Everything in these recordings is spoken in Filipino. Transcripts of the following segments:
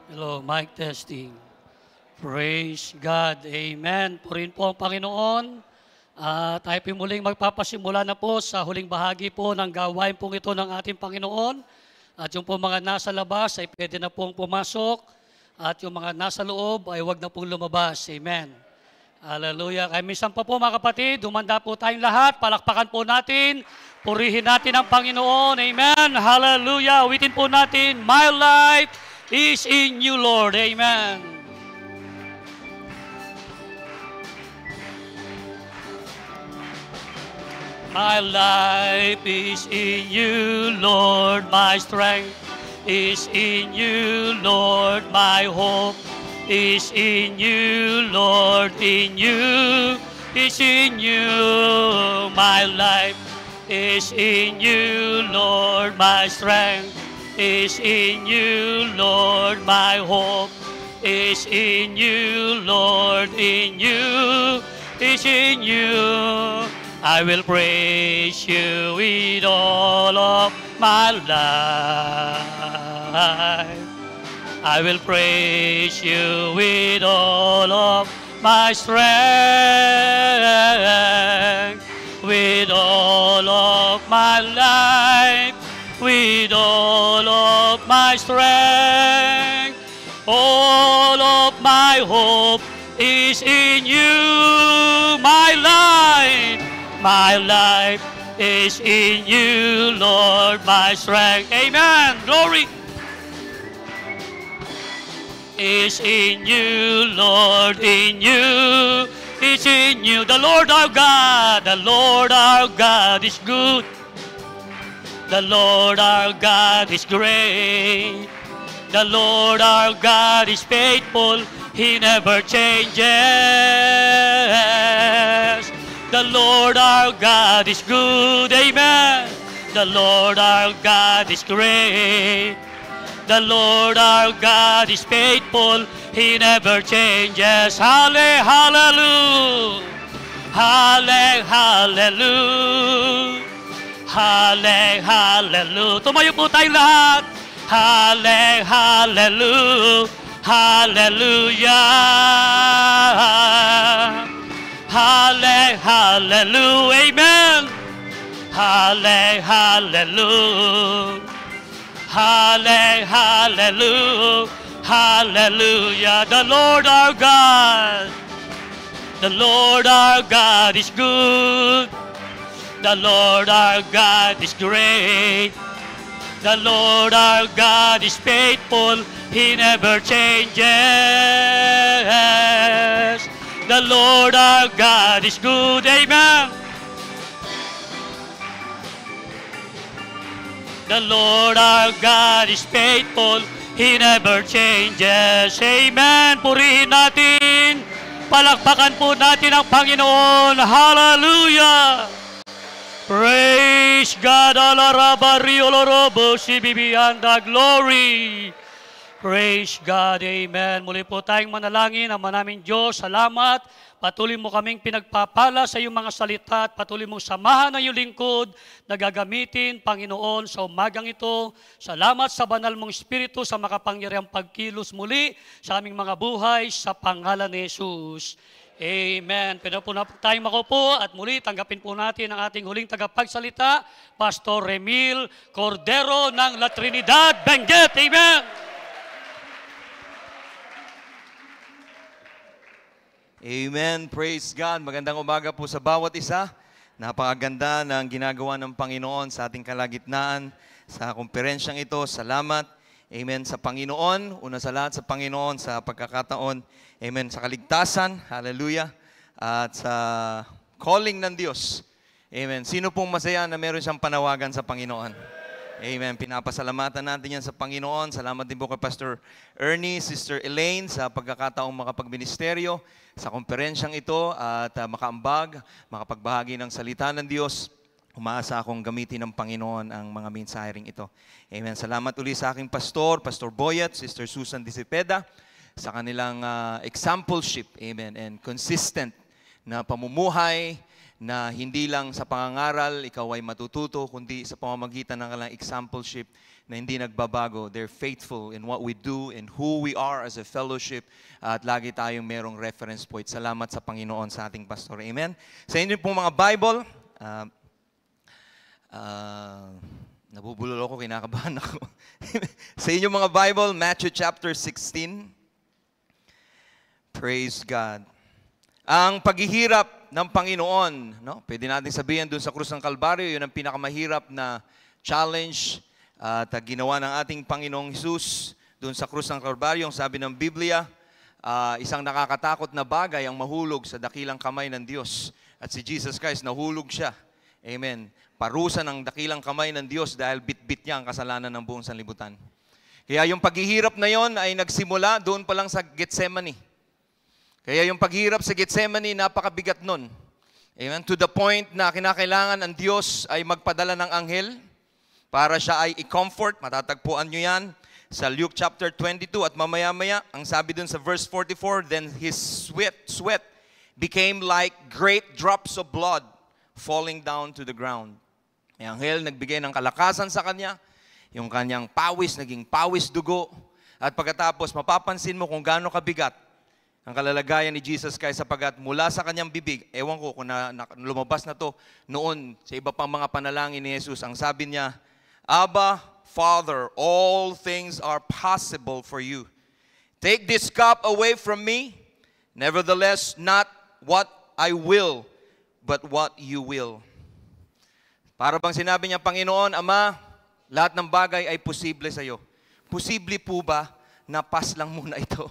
Hello, mic testing. Praise God. Amen. Purihin po ang Panginoon. Tayo po muling magpapasimula na po sa huling bahagi po ng gawain pong ito ng ating Panginoon. At yung po mga nasa labas ay pwede na pong pumasok. At yung mga nasa loob ay wag na pong lumabas. Amen. Hallelujah. Kaya minsan pa po mga kapatid, humanda po tayong lahat. Palakpakan po natin. Purihin natin ang Panginoon. Amen. Hallelujah. Awitin po natin, my life is in you, Lord. Amen. My life is in you, Lord. My strength is in you, Lord. My hope is in you, Lord. In you is in you. My life is in you, Lord. My strength is in you, Lord. My hope is in you, Lord. In you is in you. I will praise you with all of my life. I will praise you with all of my strength, with all of my life, with all of my strength. All of my hope is in you, my life. My life is in you, Lord, my strength. Amen. Glory. Is in you, Lord, in you. Is in you. The Lord our God is good. The Lord our God is great. The Lord our God is faithful. He never changes. The Lord our God is good, amen. The Lord our God is great. The Lord our God is faithful. He never changes. Hallelujah. Hallelujah. Hallelujah. Tumayo po tayong lahat. Hallelujah. Hallelujah. Hallelujah, amen. Hallelujah. Hallelujah. Hallelujah. The Lord our God is good. The Lord our God is great. The Lord our God is faithful. He never changes. The Lord our God is good. Amen. The Lord our God is faithful. He never changes. Amen. Purihin natin. Palakpakan po natin ang Panginoon. Hallelujah. Praise God. Glory. Praise God, amen. Muli po tayong manalangin, Ama naming Diyos, salamat. Patuloy mo kaming pinagpapala sa iyong mga salita at patuloy mong samahan ang iyong lingkod na gagamitin, Panginoon, sa umagang ito. Salamat sa banal mong Espiritu sa makapangyarihang pagkilos muli sa aming mga buhay sa pangalan ni Jesus. Amen. Pwede po na tayong makupo at muli tanggapin po natin ang ating huling tagapagsalita, Pastor Remil Cordero ng La Trinidad, Benguet. Amen. Amen. Praise God. Magandang umaga po sa bawat isa. Napakaganda ng ginagawa ng Panginoon sa ating kalagitnaan sa komperensyang ito. Salamat. Amen sa Panginoon. Una sa lahat sa Panginoon sa pagkakataon. Amen sa kaligtasan. Hallelujah. At sa calling ng Diyos. Amen. Sino pong masaya na meron siyang panawagan sa Panginoon? Amen. Pinapasalamatan natin yan sa Panginoon. Salamat din po kay Pastor Ernie, Sister Elaine sa pagkakataong makapagministeryo sa komperensyang ito at makaambag, makapagbahagi ng salita ng Diyos. Umaasa akong gamitin ng Panginoon ang mga mensahe ito. Amen. Salamat uli sa aking pastor, Pastor Boyet, Sister Susan Disipeda, sa kanilang exampleship, amen, and consistent na pamumuhay na hindi lang sa pangangaral, ikaw ay matututo, kundi sa pamamagitan ng kanilang exampleship na hindi nagbabago. They're faithful in what we do and who we are as a fellowship. At lagi tayong merong reference point. Salamat sa Panginoon sa ating pastor. Amen? Sa inyo pong mga Bible, nabubulol ako, kinakabahan ako. Sa inyong mga Bible, Matthew chapter 16. Praise God. Ang paghihirap ng Panginoon, no? Pwede natin sabihin doon sa krus ng Kalbaryo, yun ang pinakamahirap na challenge at ginawa ng ating Panginoong Hesus doon sa krus ng Kalbaryo. Ang sabi ng Biblia, isang nakakatakot na bagay ang mahulog sa dakilang kamay ng Diyos. At si Jesus Christ, nahulog siya. Amen. Parusa ng dakilang kamay ng Diyos dahil bit-bit niya ang kasalanan ng buong sanlibutan. Kaya yung paghihirap na yon ay nagsimula doon pa lang sa Gethsemane. Kaya yung paghirap sa Gethsemane, napakabigat nun. Amen? To the point na kinakailangan ang Diyos ay magpadala ng anghel para siya ay i-comfort. Matatagpuan nyo yan sa Luke chapter 22. At mamaya-maya, ang sabi dun sa verse 44, then his sweat became like great drops of blood falling down to the ground. Ang anghel nagbigay ng kalakasan sa kanya. Yung kanyang pawis, naging pawis dugo. At pagkatapos, mapapansin mo kung gaano kabigat ang kalalagayan ni Jesus Christ sapagat mula sa kanyang bibig, ewan ko kung lumabas na to noon sa iba pang mga panalangin ni Jesus, ang sabi niya, Abba, Father, all things are possible for you. Take this cup away from me, nevertheless, not what I will, but what you will. Para bang sinabi niya, Panginoon, Ama, lahat ng bagay ay posible sa iyo. Posible po ba na pass lang muna ito?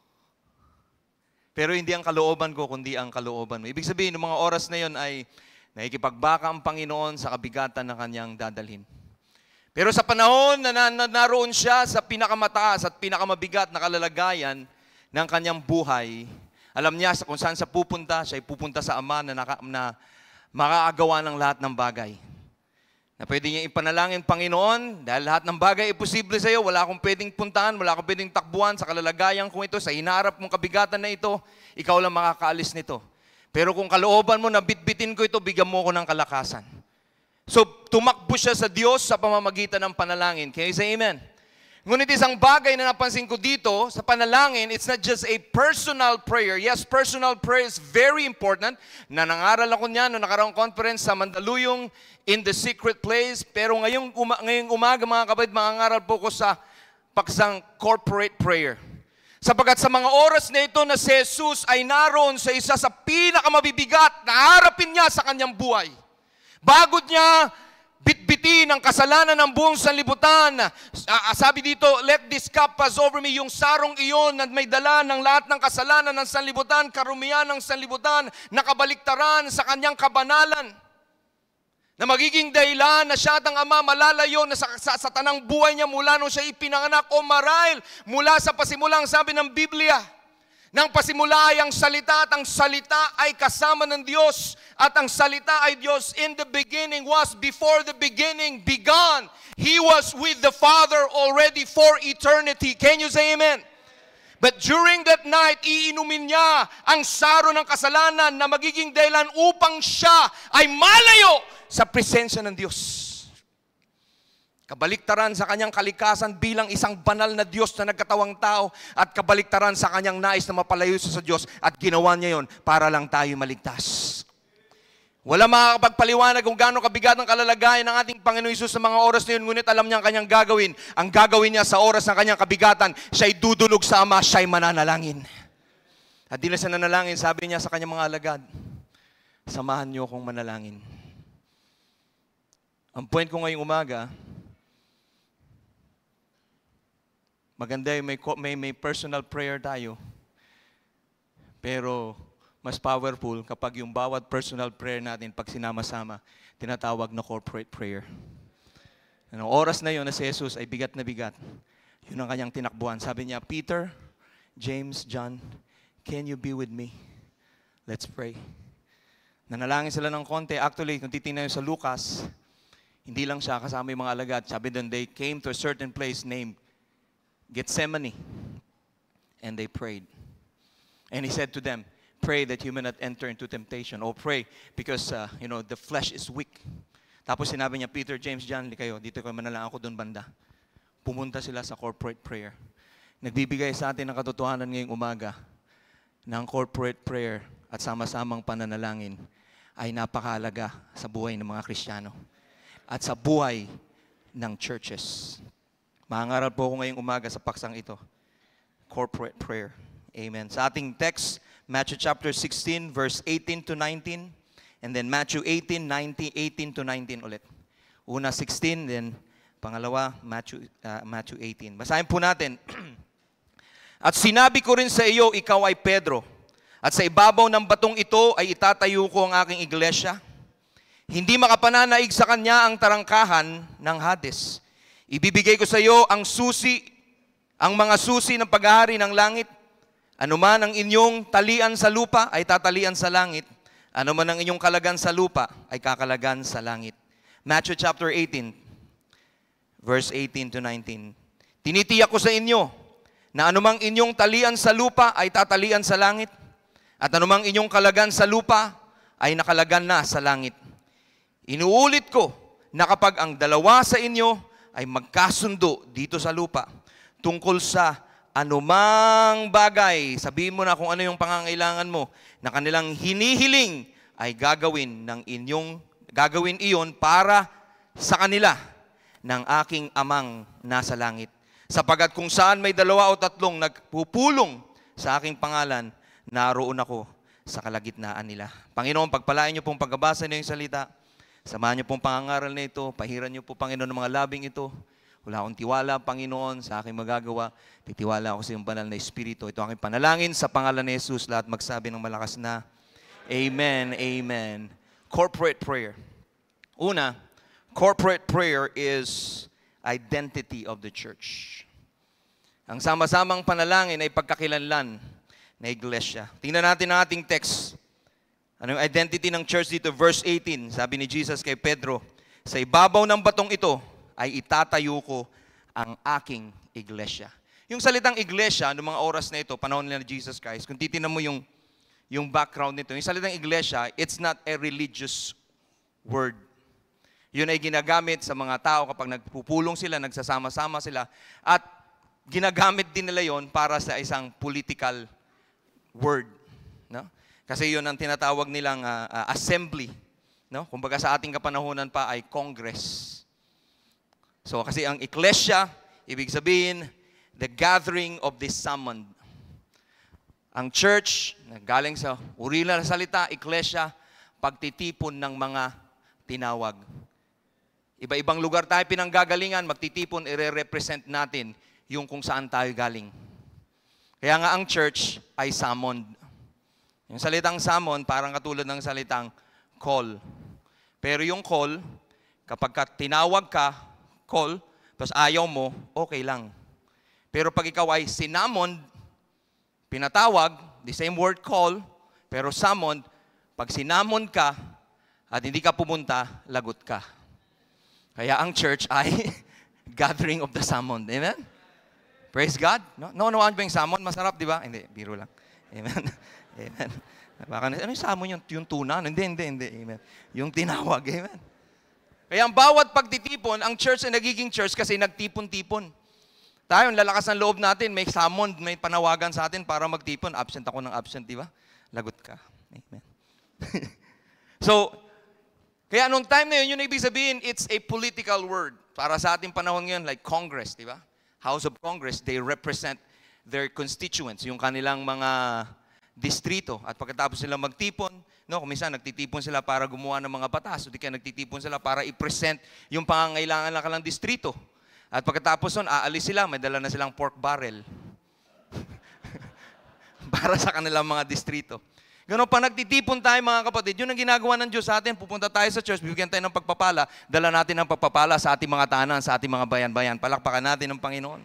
Pero hindi ang kalooban ko, kundi ang kalooban mo. Ibig sabihin, ng mga oras na yon ay nakikipagbaka ang Panginoon sa kabigatan na kanyang dadalhin. Pero sa panahon na naroon siya sa pinakamataas at pinakamabigat na kalalagayan ng kanyang buhay, alam niya kung saan siya pupunta sa Ama na makaagawa ng lahat ng bagay. Na pwede niya ipanalangin, Panginoon, dahil lahat ng bagay ay posible sa iyo, wala akong pwedeng puntahan, wala akong pwedeng takbuhan sa kalalagayan kong ito, sa hinaharap mong kabigatan na ito, ikaw lang makakaalis nito. Pero kung kalooban mo na bitbitin ko ito, bigyan mo ko ng kalakasan. So, tumakbo siya sa Diyos sa pamamagitan ng panalangin. Can you say amen? Ngunit isang bagay na napansin ko dito sa panalangin, it's not just a personal prayer. Yes, personal prayer is very important. Nanangaral ako niyan noong nakaraang conference sa Mandaluyong in the secret place. Pero ngayong umaga mga kapatid, mangangaral po ko sa paksang corporate prayer. Sapagat sa mga oras na ito na si Jesus ay naroon sa isa sa pinakamabibigat na harapin niya sa kanyang buhay. Bago niya bitbitin ang kasalanan ng buong sanlibutan. Sabi dito, let this cup pass over me. Yung sarong iyon na may dala ng lahat ng kasalanan ng sanlibutan, karumihan ng sanlibutan, nakabaliktaran sa kanyang kabanalan. Na magiging dahilan na siya at ang Ama malalayo na sa tanang buhay niya mula nung siya ipinanganak o marahil mula sa pasimulang sabi ng Biblia. Nang pasimula ay ang salita at ang salita ay kasama ng Diyos at ang salita ay Diyos. In the beginning was before the beginning begun. He was with the Father already for eternity. Can you say amen? But during that night, iinumin niya ang saro ng kasalanan na magiging dahilan upang siya ay malayo sa presensya ng Diyos. Kabaliktaran sa kanyang kalikasan bilang isang banal na Diyos na nagkatawang tao at kabaliktaran sa kanyang nais na mapalayo sa Diyos at ginawa niya yon para lang tayo maligtas. Wala makakapagpaliwanag kung gaano kabigat ang kalalagayan ng ating Panginoon Hesus sa mga oras na yun, ngunit alam niya ang kanyang gagawin. Ang gagawin niya sa oras ng kanyang kabigatan, siya'y dudulog sa Ama, siya'y mananalangin. At di na siya nanalangin, sabi niya sa kanyang mga alagad, samahan niyo akong manalangin. Ang point ko ngayong umaga, maganda yung may personal prayer tayo. Pero mas powerful kapag yung bawat personal prayer natin pag sinama-sama, tinatawag na corporate prayer. Ang oras na yun na si Jesus ay bigat na bigat. Yun ang kanyang tinakbuhan. Sabi niya, Peter, James, John, can you be with me? Let's pray. Nanalangin sila ng konti. Actually, kung titingnan sa Lucas, hindi lang siya kasama yung mga alagad. Sabi doon, they came to a certain place named Gethsemane. And they prayed. And he said to them, Pray that you may not enter into temptation. O pray because, the flesh is weak. Tapos sinabi niya, Peter, James, John, kayo, dito ko manalang ako doon banda. Pumunta sila sa corporate prayer. Nagbibigay sa atin ng katotohanan ngayong umaga ng corporate prayer at sama-samang pananalangin ay napakahalaga sa buhay ng mga Kristiyano at sa buhay ng churches. Mangangaral po ako ngayong umaga sa paksang ito. Corporate prayer. Amen. Sa ating text, Matthew chapter 16, verse 18 to 19. And then Matthew 18 to 19 ulit. Una 16, then pangalawa, Matthew 18. Basahin po natin. At sinabi ko rin sa iyo, ikaw ay Pedro. At sa ibabaw ng batong ito ay itatayo ko ang aking iglesia. Hindi makapananaig sa kanya ang tarangkahan ng Hades. Ibibigay ko sa iyo ang mga susi ng paghahari ng langit. Anuman ang inyong talian sa lupa ay tatalian sa langit. Anuman ang inyong kalagan sa lupa ay kakalagan sa langit. Matthew chapter 18, verse 18 to 19. Tinitiyak ko sa inyo na anumang inyong talian sa lupa ay tatalian sa langit. At anumang inyong kalagan sa lupa ay nakalagan na sa langit. Inuulit ko na kapag ang dalawa sa inyo ay magkasundo dito sa lupa tungkol sa anumang bagay, sabihin mo na kung ano yung pangangailangan mo, na kanilang hinihiling ay gagawin iyon para sa kanila ng aking amang nasa langit. Sapagat kung saan may 2 o 3 nagpupulong sa aking pangalan, naroon ako sa kalagitnaan nila. Panginoon, pagpalain niyo pong pagbabasa ng salita. Samahan niyo pong pangangaral na ito. Pahiran niyo po, Panginoon, ng mga labing ito. Wala akong tiwala, Panginoon, sa aking magagawa. Titiwala ako sa iyong banal na Espiritu. Ito aking panalangin sa pangalan ni Jesus. Lahat magsabi ng malakas na, Amen, Amen. Corporate prayer. Una, corporate prayer is identity of the church. Ang sama-samang panalangin ay pagkakilanlan na iglesia. Tingnan natin ang ating text. Ano yung identity ng church dito? Verse 18, sabi ni Jesus kay Pedro, sa ibabaw ng batong ito ay itatayo ko ang aking iglesia. Yung salitang iglesia, noong mga oras na ito, panahon nila ni Jesus Christ, kung titignan mo yung background nito, yung salitang iglesia, it's not a religious word. Yun ay ginagamit sa mga tao kapag nagpupulong sila, nagsasama-sama sila, at ginagamit din nila yon para sa isang political word. No? Kasi yun ang tinatawag nilang assembly. No? Kumbaga sa ating kapanahunan pa ay Congress. So kasi ang iglesia, ibig sabihin, the gathering of the summoned. Ang church, galing sa urila na salita, iglesia, pagtitipon ng mga tinawag. Iba-ibang lugar tayo pinanggagalingan, magtitipon, i-represent natin yung kung saan tayo galing. Kaya nga ang church ay summoned. Yung salitang summon, parang katulad ng salitang call. Pero yung call, kapag tinawag ka, call, tapos ayaw mo, okay lang. Pero pag ikaw ay sinammoned, pinatawag, the same word call, pero summoned, pag sinammoned ka, at hindi ka pumunta, lagot ka. Kaya ang church ay gathering of the summoned. Amen? Praise God. No, ano ba yung summon? Masarap, di ba? Hindi, biro lang. Amen. Amen. Baka, ano yung summon yung tuna? Hindi. Amen. Yung tinawag. Amen. Kaya ang bawat pagtitipon, ang church ay nagiging church kasi nagtipon-tipon. Tayo, lalakas ng loob natin, may summon, may panawagan sa atin para magtipon. Absent ako ng absent, di ba? Lagot ka. Amen. So, kaya nung time na yun ibig sabihin, it's a political word. Para sa ating panahon ngayon, like Congress, di ba? House of Congress, they represent their constituents, yung kanilang mga distrito. At pagkatapos sila magtipon, no, kung minsan nagtitipon sila para gumawa ng mga batas, o di kaya nagtitipon sila para i-present yung pangangailangan ng kanilang distrito. At pagkatapos nun, aalis sila, may dala na silang pork barrel. Para sa kanilang mga distrito. Ganun pa nagtitipon tayo mga kapatid, yun ang ginagawa ng Diyos sa atin. Pupunta tayo sa church, bibigyan tayo ng pagpapala, dala natin ng pagpapala sa ating mga tahanan, sa ating mga bayan-bayan. Palakpakan natin ng Panginoon.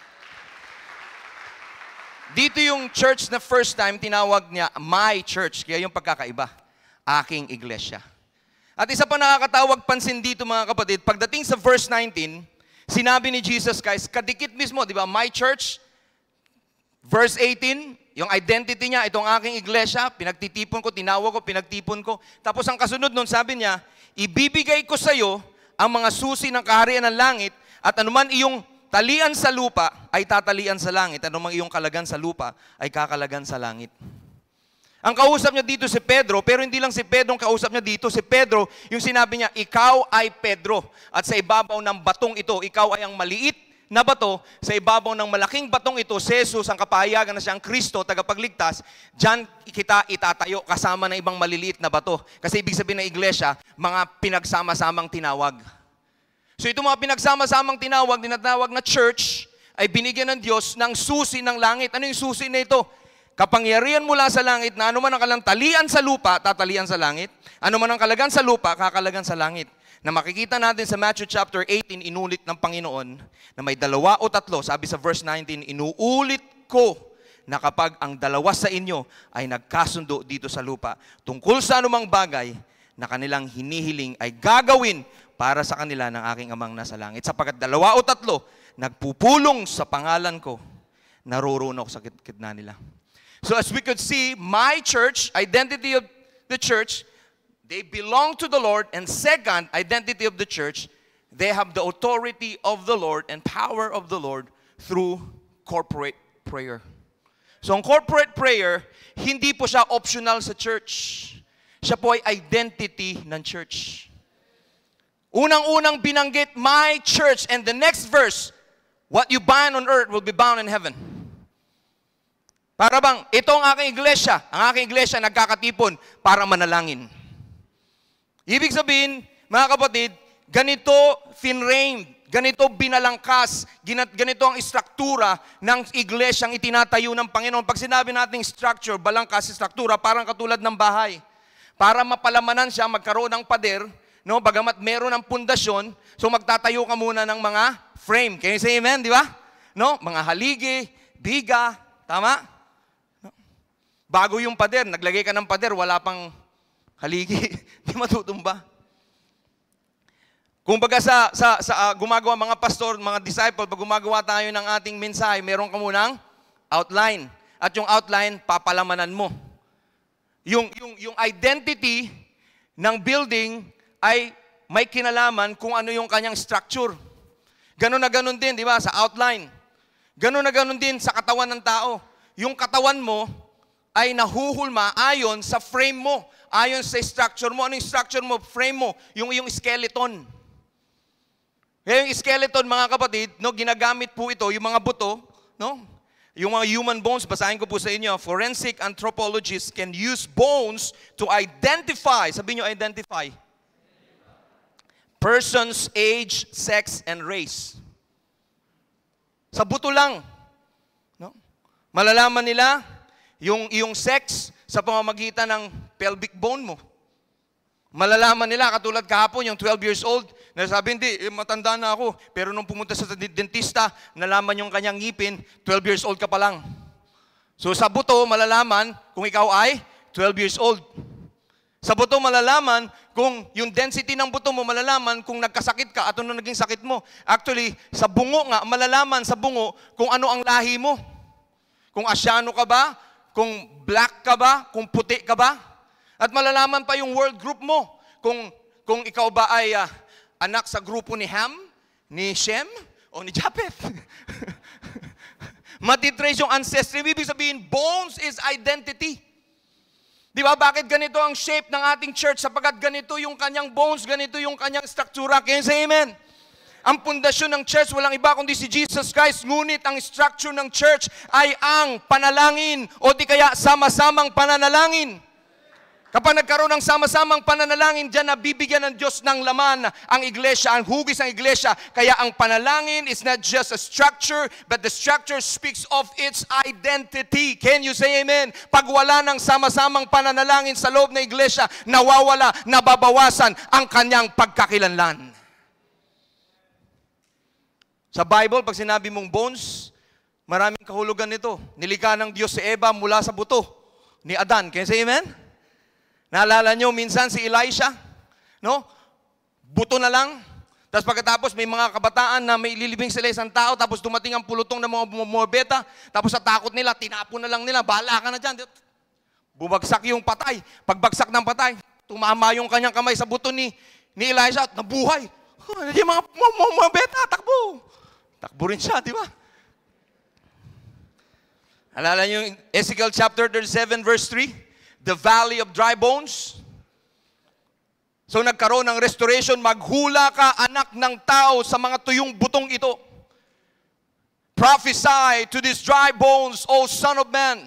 Dito yung church na first time, tinawag niya, my church. Kaya yung pagkakaiba, aking iglesia. At isa pa nakakatawag pansin dito mga kapatid, pagdating sa verse 19, sinabi ni Jesus Christ, kadikit mismo, di ba, my church, verse 18, yung identity niya, itong aking iglesia, pinagtitipon ko, tinawag ko, pinagtipon ko. Tapos ang kasunod nun, sabi niya, ibibigay ko sa iyo ang mga susi ng kaharian ng langit at anuman iyong talian sa lupa ay tatalian sa langit. Anuman iyong kalagan sa lupa ay kakalagan sa langit. Ang kausap niya dito si Pedro, pero hindi lang si Pedro ang kausap niya dito. Si Pedro, yung sinabi niya, ikaw ay Pedro. At sa ibabaw ng batong ito, ikaw ay ang maliit na bato. Sa ibabaw ng malaking batong ito, si Jesus, ang kapahayagan na siyang Kristo, tagapagligtas, diyan kita itatayo kasama ng ibang maliliit na bato. Kasi ibig sabihin ng iglesia, mga pinagsama-samang tinawag. So itong mga pinagsama-samang tinatawag na church, ay binigyan ng Diyos ng susi ng langit. Ano yung susi na ito? Kapangyarihan mula sa langit na anuman ang kalang talian sa lupa, tatalian sa langit. Anuman ang kalagan sa lupa, kakalagan sa langit. Na makikita natin sa Matthew chapter 18, inulit ng Panginoon na may 2 o 3, sabi sa verse 19, inuulit ko na kapag ang 2 sa inyo ay nagkasundo dito sa lupa, tungkol sa anumang bagay na kanilang hinihiling ay gagawin para sa kanila ng aking amang nasa langit. Sapagkat 2 o 3 nagpupulong sa pangalan ko, naroroon ako sa gitna nila. So as we could see, my church, identity of the church, they belong to the Lord. And second, identity of the church, they have the authority of the Lord and power of the Lord through corporate prayer. So ang corporate prayer, hindi po siya optional sa church. Siya po ay identity ng church. Unang-unang binanggit, my church. And the next verse, what you bind on earth will be bound in heaven. Para bang, ito ang aking iglesia. Ang aking iglesia nagkakatipon para manalangin. Ibig sabihin, mga kapatid, ganito finramed, ganito binalangkas, ganito ang istruktura ng iglesyang itinatayo ng Panginoon. Pag sinabi nating structure, balangkas, struktura, parang katulad ng bahay. Para mapalamanan siya, magkaroon ng pader, no? Bagamat meron ng pundasyon, so magtatayo ka muna ng mga frame. Can you say amen, di ba? No? Mga haligi, biga, tama? Bago yung pader, naglagay ka ng pader, wala pang haligi, di matutumba. Kung baga gumagawa mga pastor, mga disciple, pag gumagawa tayo ng ating mensahe, meron ka munang outline. At yung outline, papalamanan mo. Yung identity ng building ay may kinalaman kung ano yung kanyang structure. Ganon na ganon din, di ba, sa outline. Ganon na ganon din sa katawan ng tao. Yung katawan mo, ay nahuhulma ayon sa frame mo, ayon sa structure mo. Ano yung structure mo? Frame mo, yung skeleton. Yung skeleton, mga kapatid, no, ginagamit po ito, yung mga buto, no? Yung mga human bones, basahin ko po sa inyo, forensic anthropologists can use bones to identify, sabihin nyo identify, person's age, sex, and race. Sa buto lang, no? Malalaman nila yung sex sa pamamagitan ng pelvic bone mo. Malalaman nila, katulad kahapon, yung 12 years old, na sabi, hindi, matanda na ako. Pero nung pumunta sa dentista, nalaman yung kanyang ngipin, 12 years old ka pa lang. So sa buto, malalaman kung ikaw ay 12 years old. Sa buto, malalaman kung yung density ng buto mo, malalaman kung nagkasakit ka at ano naging sakit mo. Actually, sa bungo nga, malalaman sa bungo kung ano ang lahi mo. Kung Asyano ka ba, kung black ka ba, kung puti ka ba. At malalaman pa yung world group mo. Kung ikaw ba ay anak sa grupo ni Ham, ni Shem, o ni Japheth. Matitrace yung ancestry. Ibig sabihin, bones is identity. Di ba? Bakit ganito ang shape ng ating church? Sapagkat ganito yung kanyang bones, ganito yung kanyang struktura. Can you say amen? Ang pundasyon ng church, walang iba kundi si Jesus Christ. Ngunit ang structure ng church ay ang panalangin o di kaya sama-samang pananalangin. Kapag nagkaroon ng sama-samang pananalangin, dyan nabibigyan ng Diyos ng laman ang iglesia, ang hugis ng iglesia. Kaya ang panalangin is not just a structure, but the structure speaks of its identity. Can you say amen? Pag wala ng sama-samang pananalangin sa loob ng iglesia, nawawala, nababawasan ang kanyang pagkakilanlan. Sa Bible, pag sinabi mong bones, maraming kahulugan nito. Nilikha ng Diyos si Eva mula sa buto ni Adan. Can you say amen? Naalala nyo minsan si Elisha? No? Buto na lang. Tapos pagkatapos may mga kabataan na may ililibing sila isang tao, tapos dumating ang pulutong ng mga morbeta, tapos sa takot nila, tinapon na lang nila, bahala ka na dyan. Bumagsak yung patay. Pagbagsak ng patay, tumama yung kanyang kamay sa buto ni Elijah at nabuhay. Yung mga morbeta, takbo. Takbo rin siya, di ba? Alala niyo yung Ezekiel chapter 37 verse 3? The valley of dry bones. So nagkaroon ng restoration, maghula ka anak ng tao sa mga tuyong butong ito. Prophesy to these dry bones, O son of man.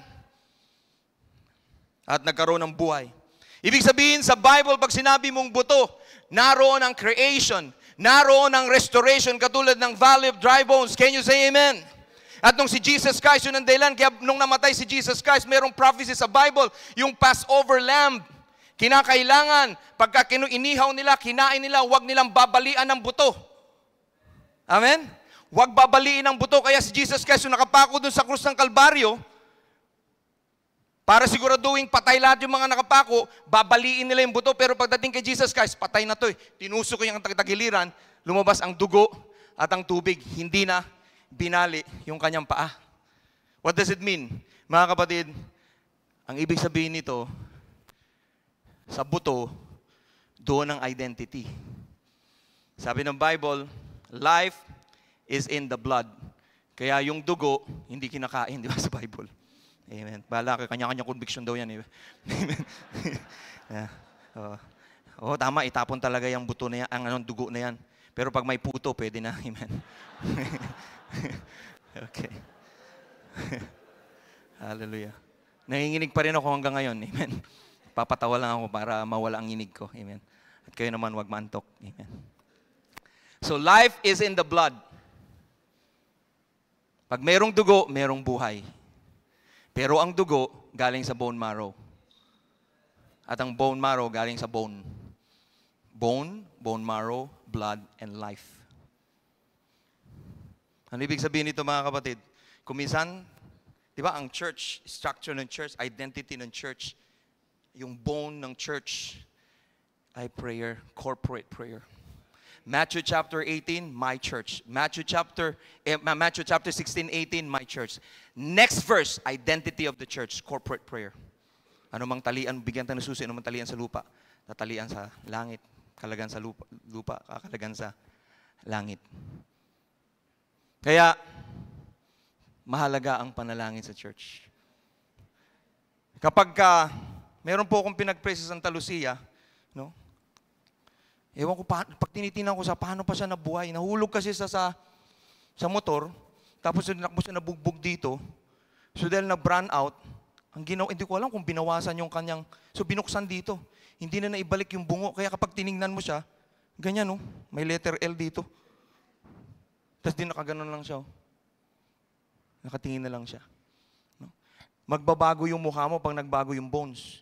At nagkaroon ng buhay. Ibig sabihin sa Bible, pag sinabi mong buto, naroon ang creation, naroon ang restoration katulad ng valley of dry bones. Can you say amen? At nung si Jesus Christ, yun ang dahilan, kaya nung namatay si Jesus Christ, mayroong prophecy sa Bible, yung Passover lamb. Kinakailangan, pagka inihaw nila, kinain nila, huwag nilang babalian ng buto. Amen? Huwag babaliin ng buto. Kaya si Jesus Christ, yung nakapako dun sa krus ng Kalbaryo, para siguraduhin patay lahat yung mga nakapako, babaliin nila yung buto. Pero pagdating kay Jesus Christ, patay na to eh. Tinusok ko yung tagiliran, lumabas ang dugo at ang tubig. Hindi na binali yung kanyang paa. What does it mean? Mga kapatid, ang ibig sabihin nito, sa buto, doon ang identity. Sabi ng Bible, life is in the blood. Kaya yung dugo, hindi kinakain, di ba sa Bible? Amen. Bahala ka, kanya-kanya conviction daw yan. Eh. Yeah. Tama, itapon talaga yung buto na yan, ang dugo na yan. Pero pag may puto, pwede na. Amen. Okay. Hallelujah. Nanginginig pa rin ako hanggang ngayon. Amen. Papatawa lang ako para mawala ang inig ko. Amen. At kayo naman huwag mantok. Amen. So life is in the blood. Pag mayroong dugo, mayroong buhay. Pero ang dugo galing sa bone marrow. At ang bone marrow galing sa bone. Bone marrow, blood, and life. Ano ibig sabihin nito mga kapatid? Kuminsan, di ba ang church, structure ng church, identity ng church, yung bone ng church ay prayer, corporate prayer. Matthew chapter 18, my church. Matthew chapter 16, 18, my church. Next verse, identity of the church, corporate prayer. Ano mang talian, bigyan tayo ng susi, ano mang talian sa lupa, tatalian sa langit, kalagan sa lupa, kakalagan sa langit. Kaya, mahalaga ang panalangin sa church. Kapag meron po akong pinag-pray sa Santa Lucia, no? Ewan ko, pag tinitingnan ko paano pa siya nabuhay, nahulog kasi sa motor, tapos nakbo siya nabugbog dito, so dahil na-brand out, hindi ko alam kung binawasan yung kanyang, so binuksan dito, hindi na naibalik yung bungo, kaya kapag tiningnan mo siya, ganyan no, may letter L dito, tapos din nakaganon lang siya, nakatingin na lang siya. No? Magbabago yung mukha mo pag nagbago yung bones.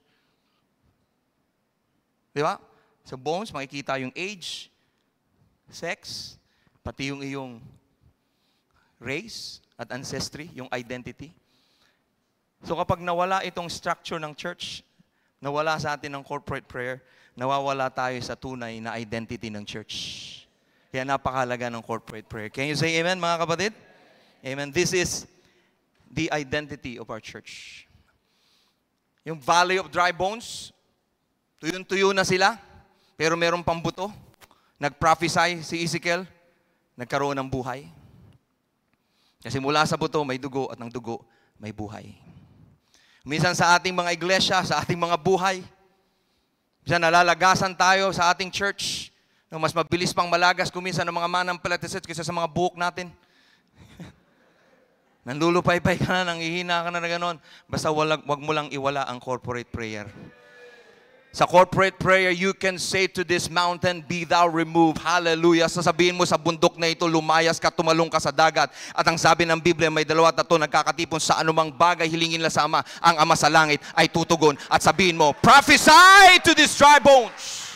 Di ba? Sa bones, makikita yung age, sex, pati yung iyong race at ancestry, yung identity. So kapag nawala itong structure ng church, nawala sa atin ng corporate prayer, nawawala tayo sa tunay na identity ng church. Kaya napakahalaga ng corporate prayer. Can you say amen, mga kapatid? Amen. This is the identity of our church. Yung valley of dry bones, tuyong-tuyo na sila, pero meron pang buto. Nag-prophesy si Ezekiel, nagkaroon ng buhay. Kasi mula sa buto, may dugo, at ng dugo, may buhay. Minsan sa ating mga iglesia, sa ating mga buhay, minsan nalalagasan tayo sa ating church, no, mas mabilis pang malagas kuminsan ng mga manampalataya kaysa sa mga buhok natin. Nandulupay-pay ka na, nanghihina ka na gano'n. Basta wag mo lang iwala ang corporate prayer. Sa corporate prayer, you can say to this mountain, be thou removed. Hallelujah. Sasabihin mo sa bundok na ito, lumayas ka, tumalong ka sa dagat. At ang sabi ng Biblia, may 2 at 3 nagkakatipon sa anumang bagay hilingin nila sa Ama. Ang Ama sa langit ay tutugon. At sabihin mo, prophesy to these dry bones.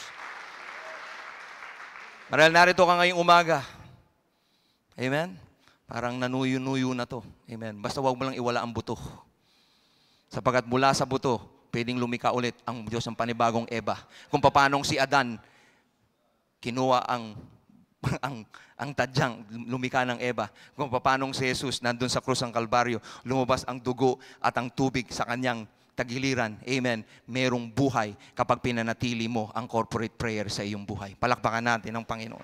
Marahil narito ka ngayong umaga. Amen? Parang nanuyo-nuyo na to. Amen? Basta wag mo lang iwala ang buto. Sapagat mula sa buto, pwedeng lumika ulit ang Diyos ng panibagong Eva. Kung paanong si Adan, kinuha ang ang tadyang lumika ng Eva, kung paano si Jesus nandun sa krus ng Kalbaryo, lumabas ang dugo at ang tubig sa kanyang tagiliran. Amen. Merong buhay kapag pinanatili mo ang corporate prayer sa iyong buhay. Palakpakan natin ang Panginoon.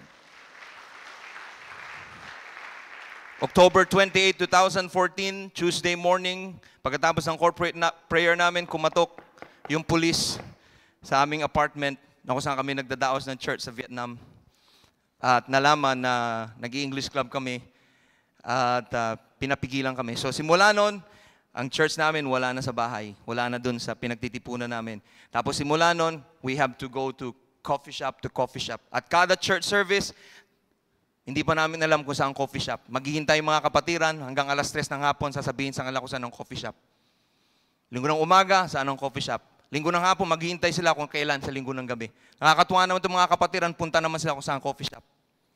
October 28, 2014, Tuesday morning, pagkatapos ng corporate prayer namin, kumatok yung pulis sa aming apartment na kung saan kami nagdadaos ng church sa Vietnam. At nalaman na nag-i-English club kami at pinapigilan kami. So simula nun, ang church namin wala na sa bahay. Wala na dun sa pinagtitipunan namin. Tapos simula nun, we have to go to coffee shop to coffee shop. At kada church service, hindi pa namin alam kung saan coffee shop. Maghihintay yung mga kapatiran hanggang alas 3 ng hapon, sasabihin sa kanila kung saan ang coffee shop. Linggo ng umaga, saan ang coffee shop. Linggo ng hapon, maghihintay sila kung kailan sa linggo ng gabi. Nakakatuwa naman itong mga kapatiran, punta naman sila kung saan coffee shop.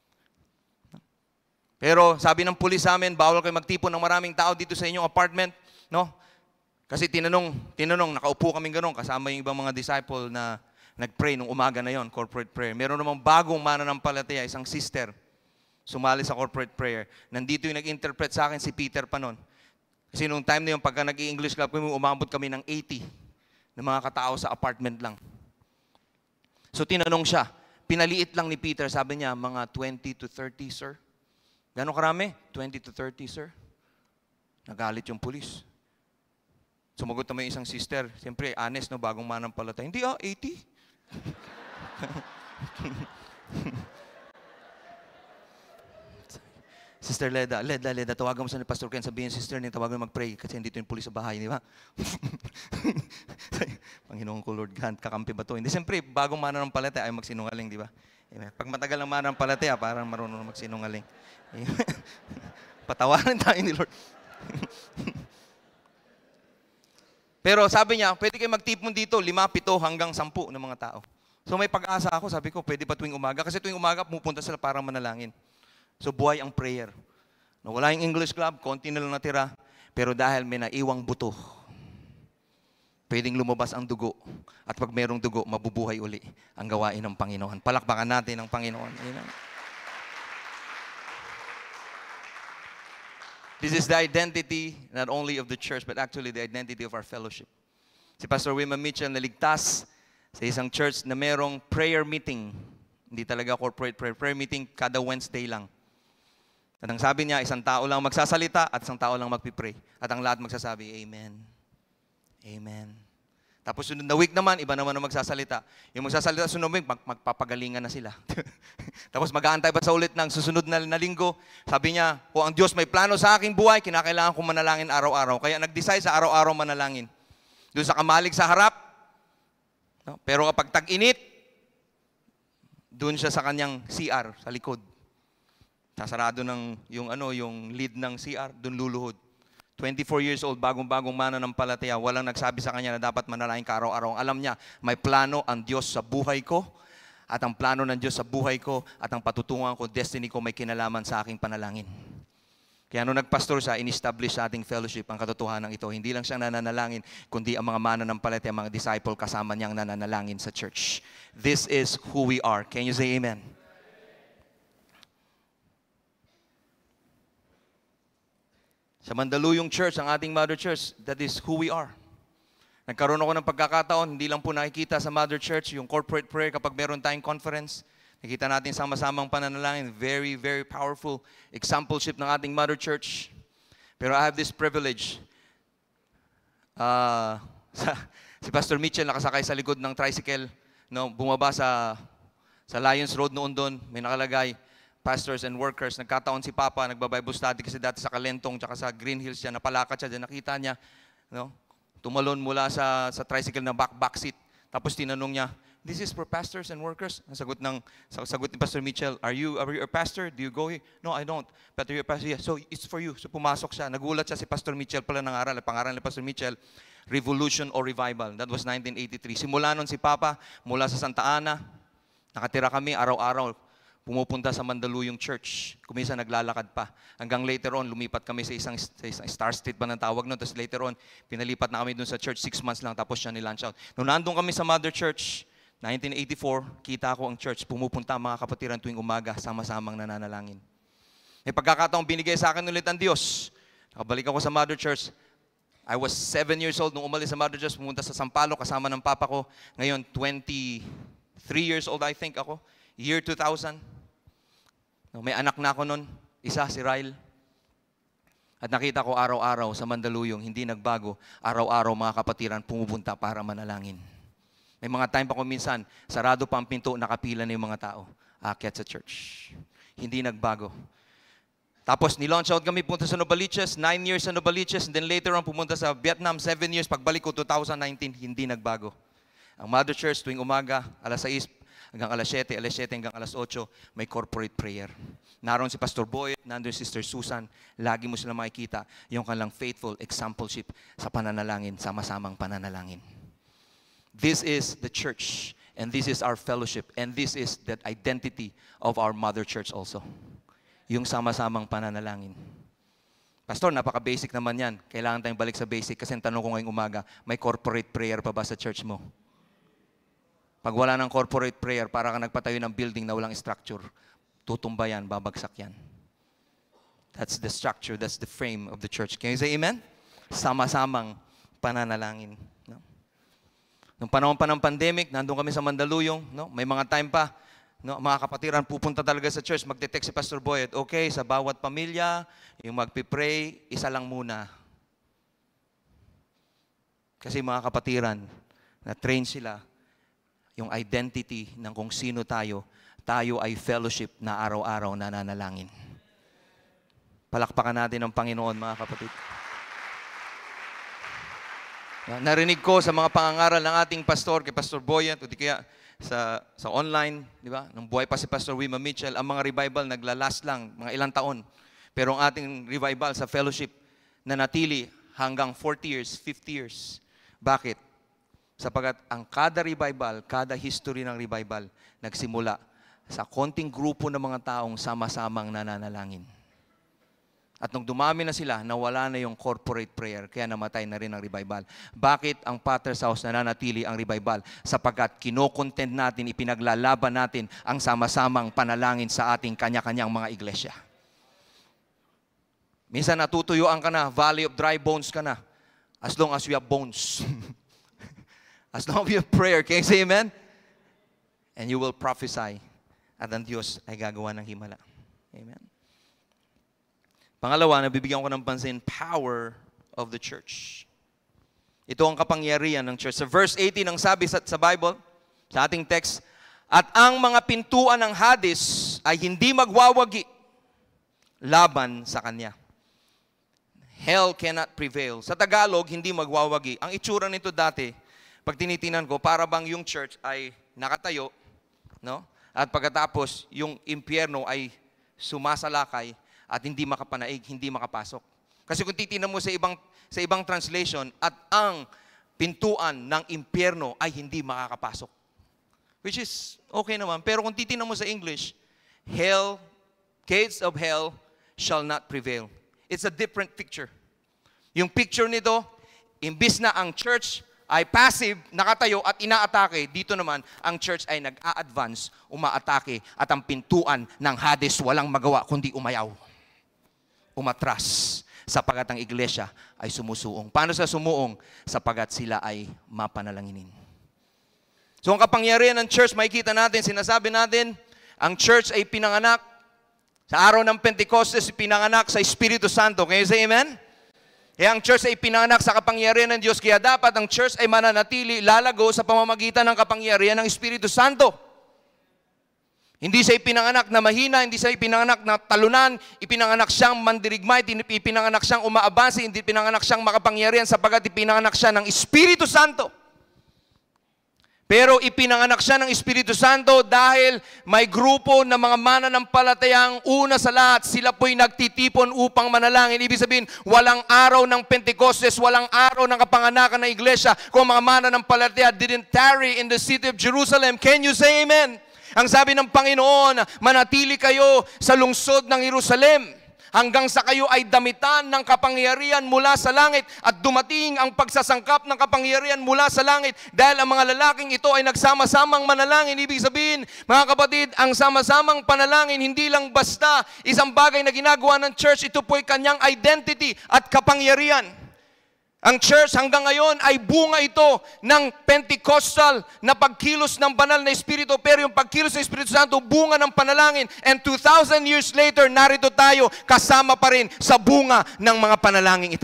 Pero sabi ng pulis sa amin, bawal kayo magtipon ng maraming tao dito sa inyong apartment. No? Kasi tinanong, nakaupo kaming gano'n, kasama yung ibang mga disciple na nag-pray nung umaga na yon, corporate prayer. Meron namang bagong mananampalataya, isang sister, sumali sa corporate prayer. Nandito yung nag-interpret sa akin si Peter pa nun. Kasi nung time na yun, pagka nag-i-English club kami, umabot kami ng 80 na mga katao sa apartment lang. So tinanong siya, pinaliit lang ni Peter, sabi niya, mga 20 to 30, sir. Gano'ng karami? 20 to 30, sir. Nagalit yung pulis. Sumagot naman yung isang sister. Siyempre, honest, no? Bagong manampalataya. Hindi 80. Sister Leda, tawagan mo sa ni Pastor Ken, sabihin, sister, tawagan mo mag-pray kasi dito yung pulis sa bahay, di ba? Panginoon ko, Lord God, kakampi ba to? Hindi, siyempre, bagong mananampalataya ay magsinungaling, di ba? Pag matagal ang mananampalataya, parang marunong magsinungaling. Patawarin tayo ni Lord. Pero sabi niya, pwede kayo magtipon dito, 5, 7 hanggang 10 ng mga tao. So may pag-asa ako, sabi ko, pwede pa tuwing umaga. Kasi tuwing umaga, pumupunta sila para manalangin. So buhay ang prayer. Wala yung English club, konti na lang natira. Pero dahil may naiwang buto, pwedeng lumabas ang dugo. At pag merong dugo, mabubuhay uli ang gawain ng Panginoon. Palakpakan natin ang Panginoon. Amen. This is the identity not only of the church, but actually the identity of our fellowship. Si Pastor Wilma Mitchell naligtas sa isang church na merong prayer meeting. Hindi talaga corporate prayer meeting, kada Wednesday lang. At ang sabi niya, isang tao lang magsasalita at isang tao lang magpipray. At ang lahat magsasabi, Amen. Amen. Tapos sunod na week naman, iba naman ang magsasalita. Yung magsasalita sunod week, magpapagalingan na sila. Tapos mag-aantay pa sa ulit ng susunod na linggo. Sabi niya, kung ang Diyos may plano sa aking buhay, kinakailangan kong manalangin araw-araw. Kaya nag-decide sa araw-araw manalangin. Doon sa kamalig sa harap. No? Pero kapag tag-init, doon siya sa kanyang CR, sa likod. Sasarado ng yung lead ng CR, doon luluhod. 24 years old, bagong-bagong mananampalataya, walang nagsabi sa kanya na dapat manalangin ka araw-araw. Alam niya, may plano ang Diyos sa buhay ko, at ang plano ng Diyos sa buhay ko, at ang patutungan ko, destiny ko, may kinalaman sa aking panalangin. Kaya nung nagpastor siya, in-establish sa ating fellowship ang katotohanan ito. Hindi lang siyang nananalangin, kundi ang mga mananampalataya, mga disciple, kasama niyang nananalangin sa church. This is who we are. Can you say amen? Sa Mandaluyong Church, ang ating Mother Church, that is who we are. Nagkaroon ako ng pagkakataon, hindi lang po nakikita sa Mother Church yung corporate prayer kapag meron tayong conference. Nakita natin sama-samang pananalangin. Very, very powerful exampleship ng ating Mother Church. Pero I have this privilege. Si Pastor Mitchell nakasakay sa likod ng tricycle. No, bumaba sa Lions Road noon doon. May nakalagay, pastors and workers. Nagkataon si Papa, nagba-Bible study kasi dati sa Kalentong tsaka sa Green Hills siya, napalakat siya dyan, nakita niya, no? Tumalon mula sa tricycle na back seat. Tapos tinanong niya, this is for pastors and workers? Sagot ni Pastor Mitchell, are you a pastor? Do you go here? No, I don't. But you're a pastor? Yeah. So it's for you. So pumasok siya. Nagulat siya si Pastor Mitchell pala ng aral. Pangaral ni Pastor Mitchell, Revolution or Revival. That was 1983. Simula nun si Papa, mula sa Santa Ana, nakatira kami araw-araw. Pumupunta sa Mandaluyong Church. Kumisa naglalakad pa. Hanggang later on, lumipat kami sa isang Star Street ba ng tawag nun. Tapos later on, pinalipat na kami dun sa church 6 months lang. Tapos siya nilaunch out. Nung nandun kami sa Mother Church, 1984, kita ko ang church, pumupunta ang mga kapatiran tuwing umaga, sama-samang nananalangin. May pagkakataong binigay sa akin ulit ang Diyos. Nakabalik ako sa Mother Church. I was 7 years old nung umalis sa Mother Church, pumunta sa Sampaloc kasama ng papa ko. Ngayon, 23 years old I think ako. Year 2000. May anak na ako nun. Isa, si Ryle. At nakita ko araw-araw sa Mandaluyong, hindi nagbago. Araw-araw mga kapatiran pumupunta para manalangin. May mga time pa ko minsan, sarado pa ang pinto, nakapila na yung mga tao. Aakyat sa church. Hindi nagbago. Tapos nilaunch out kami, punta sa Novaliches, 9 years sa Novaliches, and then later on pumunta sa Vietnam, 7 years. Pagbalik ko 2019, hindi nagbago. Ang Mother Church tuwing umaga, alas 6 hanggang alas 7 hanggang alas 8, may corporate prayer. Naroon si Pastor Boy, nandun si Sister Susan. Lagi mo sila makikita yung kanilang faithful exampleship sa pananalangin, sama-samang pananalangin. This is the church, and this is our fellowship, and this is the identity of our Mother Church also. Yung sama-samang pananalangin. Pastor, napaka-basic naman yan. Kailangan tayong balik sa basic kasi ang tanong ko ngayong umaga, may corporate prayer pa ba sa church mo? Pag wala ng corporate prayer, para ka nagpatayo ng building na walang structure, tutumba yan, babagsak yan. That's the structure, that's the frame of the church. Can you say amen? Sama-samang pananalangin. No? Nung panahon pa ng pandemic, nandun kami sa Mandaluyong, no? May mga time pa, no? Mga kapatiran, pupunta talaga sa church, magte-text si Pastor Boyet, okay, sa bawat pamilya, yung magpipray, isa lang muna. Kasi mga kapatiran, na-train sila, yung identity ng kung sino tayo ay fellowship na araw-araw nananalangin. Palakpakan natin ang Panginoon, mga kapatid. Narinig ko sa mga pangangaral ng ating pastor, kay Pastor Boyet, o di kaya sa online, di ba? Nung buhay pa si Pastor Wima Mitchell, ang mga revival naglalast lang, mga ilang taon. Pero ang ating revival sa fellowship na natili hanggang 40 years, 50 years. Bakit? Sapagat ang kada revival, kada history ng revival, nagsimula sa konting grupo ng mga taong sama-samang nananalangin. At nung dumami na sila, nawala na yung corporate prayer, kaya namatay na rin ang revival. Bakit ang Potter's House nananatili ang revival? Sapagat kinokontent natin, ipinaglalaban natin ang sama-samang panalangin sa ating kanya-kanyang mga iglesia. Minsan natutuyuan ka na, valley of dry bones ka na, as long as we have bones. As long as we have prayer, can you say amen? And you will prophesy. At ang Diyos ay gagawa ng himala. Amen. Pangalawa, nabibigyan ko ng pansin, power of the church. Ito ang kapangyarihan ng church. Sa verse 18, ang sabi sa Bible, sa ating text, at ang mga pintuan ng Hades ay hindi magwawagi laban sa kanya. Hell cannot prevail. Sa Tagalog, hindi magwawagi. Ang itsura nito dati, pag tinitinan ko, para bang yung church ay nakatayo, no? At pagkatapos, yung impyerno ay sumasalakay at hindi makapanaig, hindi makapasok. Kasi kung titingnan mo sa ibang translation, at ang pintuan ng impyerno ay hindi makakapasok. Which is okay naman. Pero kung titingnan mo sa English, hell, gates of hell shall not prevail. It's a different picture. Yung picture nito, imbis na ang church ay passive, nakatayo at inaatake, dito naman, ang church ay nag-a-advance, umaatake, at ang pintuan ng Hades walang magawa, kundi umayaw. Umatras, sapagat ang iglesia ay sumusuong. Paano sa sumuong? Sapagat sila ay mapanalanginin. So ang kapangyarihan ng church, makikita natin, sinasabi natin, ang church ay pinanganak, sa araw ng Pentecostes, pinanganak sa Espiritu Santo. Can you say amen? Kaya ang church ay pinanganak sa kapangyarihan ng Diyos. Kaya dapat ang church ay mananatili, lalago sa pamamagitan ng kapangyarihan ng Espiritu Santo. Hindi siya ipinanganak na mahina, hindi siya ipinanganak na talunan, ipinanganak siyang mandirigmay, ipinanganak siyang umaabansi, hindi ipinanganak siyang makapangyarihan sapagat ipinanganak siya ng Espiritu Santo. Pero ipinanganak siya ng Espiritu Santo dahil may grupo ng mga mananampalatayang una sa lahat, sila po'y nagtitipon upang manalangin. Ibig sabihin, walang araw ng Pentecostes, walang araw ng kapanganakan ng iglesia kung mga mananampalataya didn't tarry in the city of Jerusalem. Can you say amen? Ang sabi ng Panginoon, manatili kayo sa lungsod ng Jerusalem. hanggang sa kayo ay damitan ng kapangyarihan mula sa langit at dumating ang pagsasangkap ng kapangyarihan mula sa langit. Dahil ang mga lalaking ito ay nagsama-samang manalangin. Ibig sabihin, mga kapatid, ang sama-samang panalangin, hindi lang basta isang bagay na ginagawa ng church, ito po'y kanyang identity at kapangyarihan. Ang church hanggang ngayon ay bunga ito ng Pentecostal na pagkilos ng banal na Espiritu. Pero yung pagkilos ng Espiritu Santo, bunga ng panalangin. And 2,000 years later, narito tayo kasama pa rin sa bunga ng mga panalangin ito.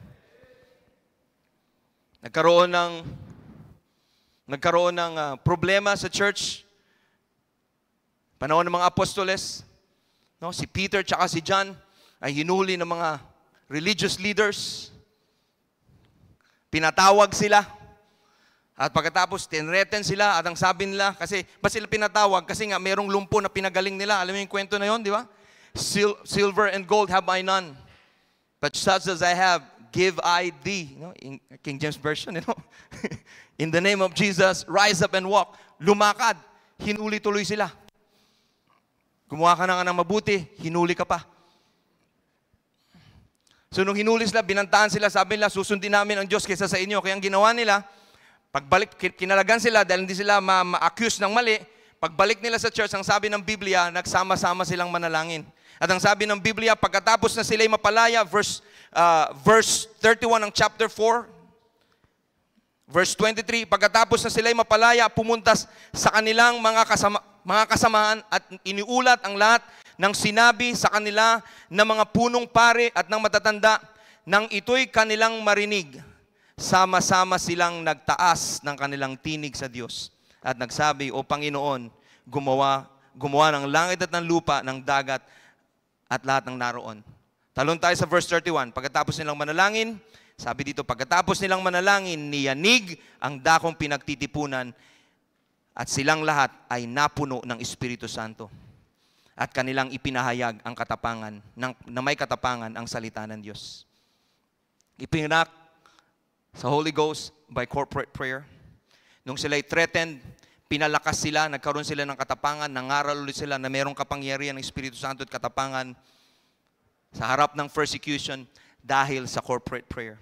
Nagkaroon ng problema sa church. Panahon ng mga apostoles, no? Si Peter tsaka si John ay hinuli ng mga religious leaders. Pinatawag sila. At pagkatapos, tinreten sila. At ang sabi nila, kasi, ba sila pinatawag? Kasi nga, mayroong lumpo na pinagaling nila. Alam mo yung kwento na yon, di ba? Silver and gold have I none. But such as I have, give I thee. You know, in King James Version, you know. In the name of Jesus, rise up and walk. Lumakad. Hinuli tuloy sila. Gumawa ka na nga ng mabuti, hinuli ka pa. So nung hinuli sila, binantaan sila, sabi nila, susundin namin ang Diyos kaysa sa inyo. Kaya ang ginawa nila, pagbalik, kinalagan sila dahil hindi sila ma-accuse ng mali. Pagbalik nila sa church, ang sabi ng Biblia, nagsama-sama silang manalangin. At ang sabi ng Biblia, pagkatapos na sila'y mapalaya, verse 31 ng chapter 4, verse 23, pagkatapos na sila'y mapalaya, pumuntas sa kanilang mga kasamahan at iniulat ang lahat ng sinabi sa kanila ng mga punong pare at ng matatanda, nang ito'y kanilang marinig, sama-sama silang nagtaas ng kanilang tinig sa Diyos at nagsabi, O Panginoon, gumawa ng langit at ng lupa, ng dagat at lahat ng naroon. Talon tayo sa verse 31. Pagkatapos nilang manalangin, sabi dito, pagkatapos nilang manalangin, niyanig ang dakong pinagtitipunan at silang lahat ay napuno ng Espiritu Santo. At kanilang ipinahayag ang katapangan, na may katapangan ang salita ng Diyos. Ipinanak sa Holy Ghost by corporate prayer. Nung sila'y threatened, pinalakas sila, nagkaroon sila ng katapangan, nangaral ulit sila na mayroong kapangyarihan ng Espiritu Santo at katapangan sa harap ng persecution dahil sa corporate prayer.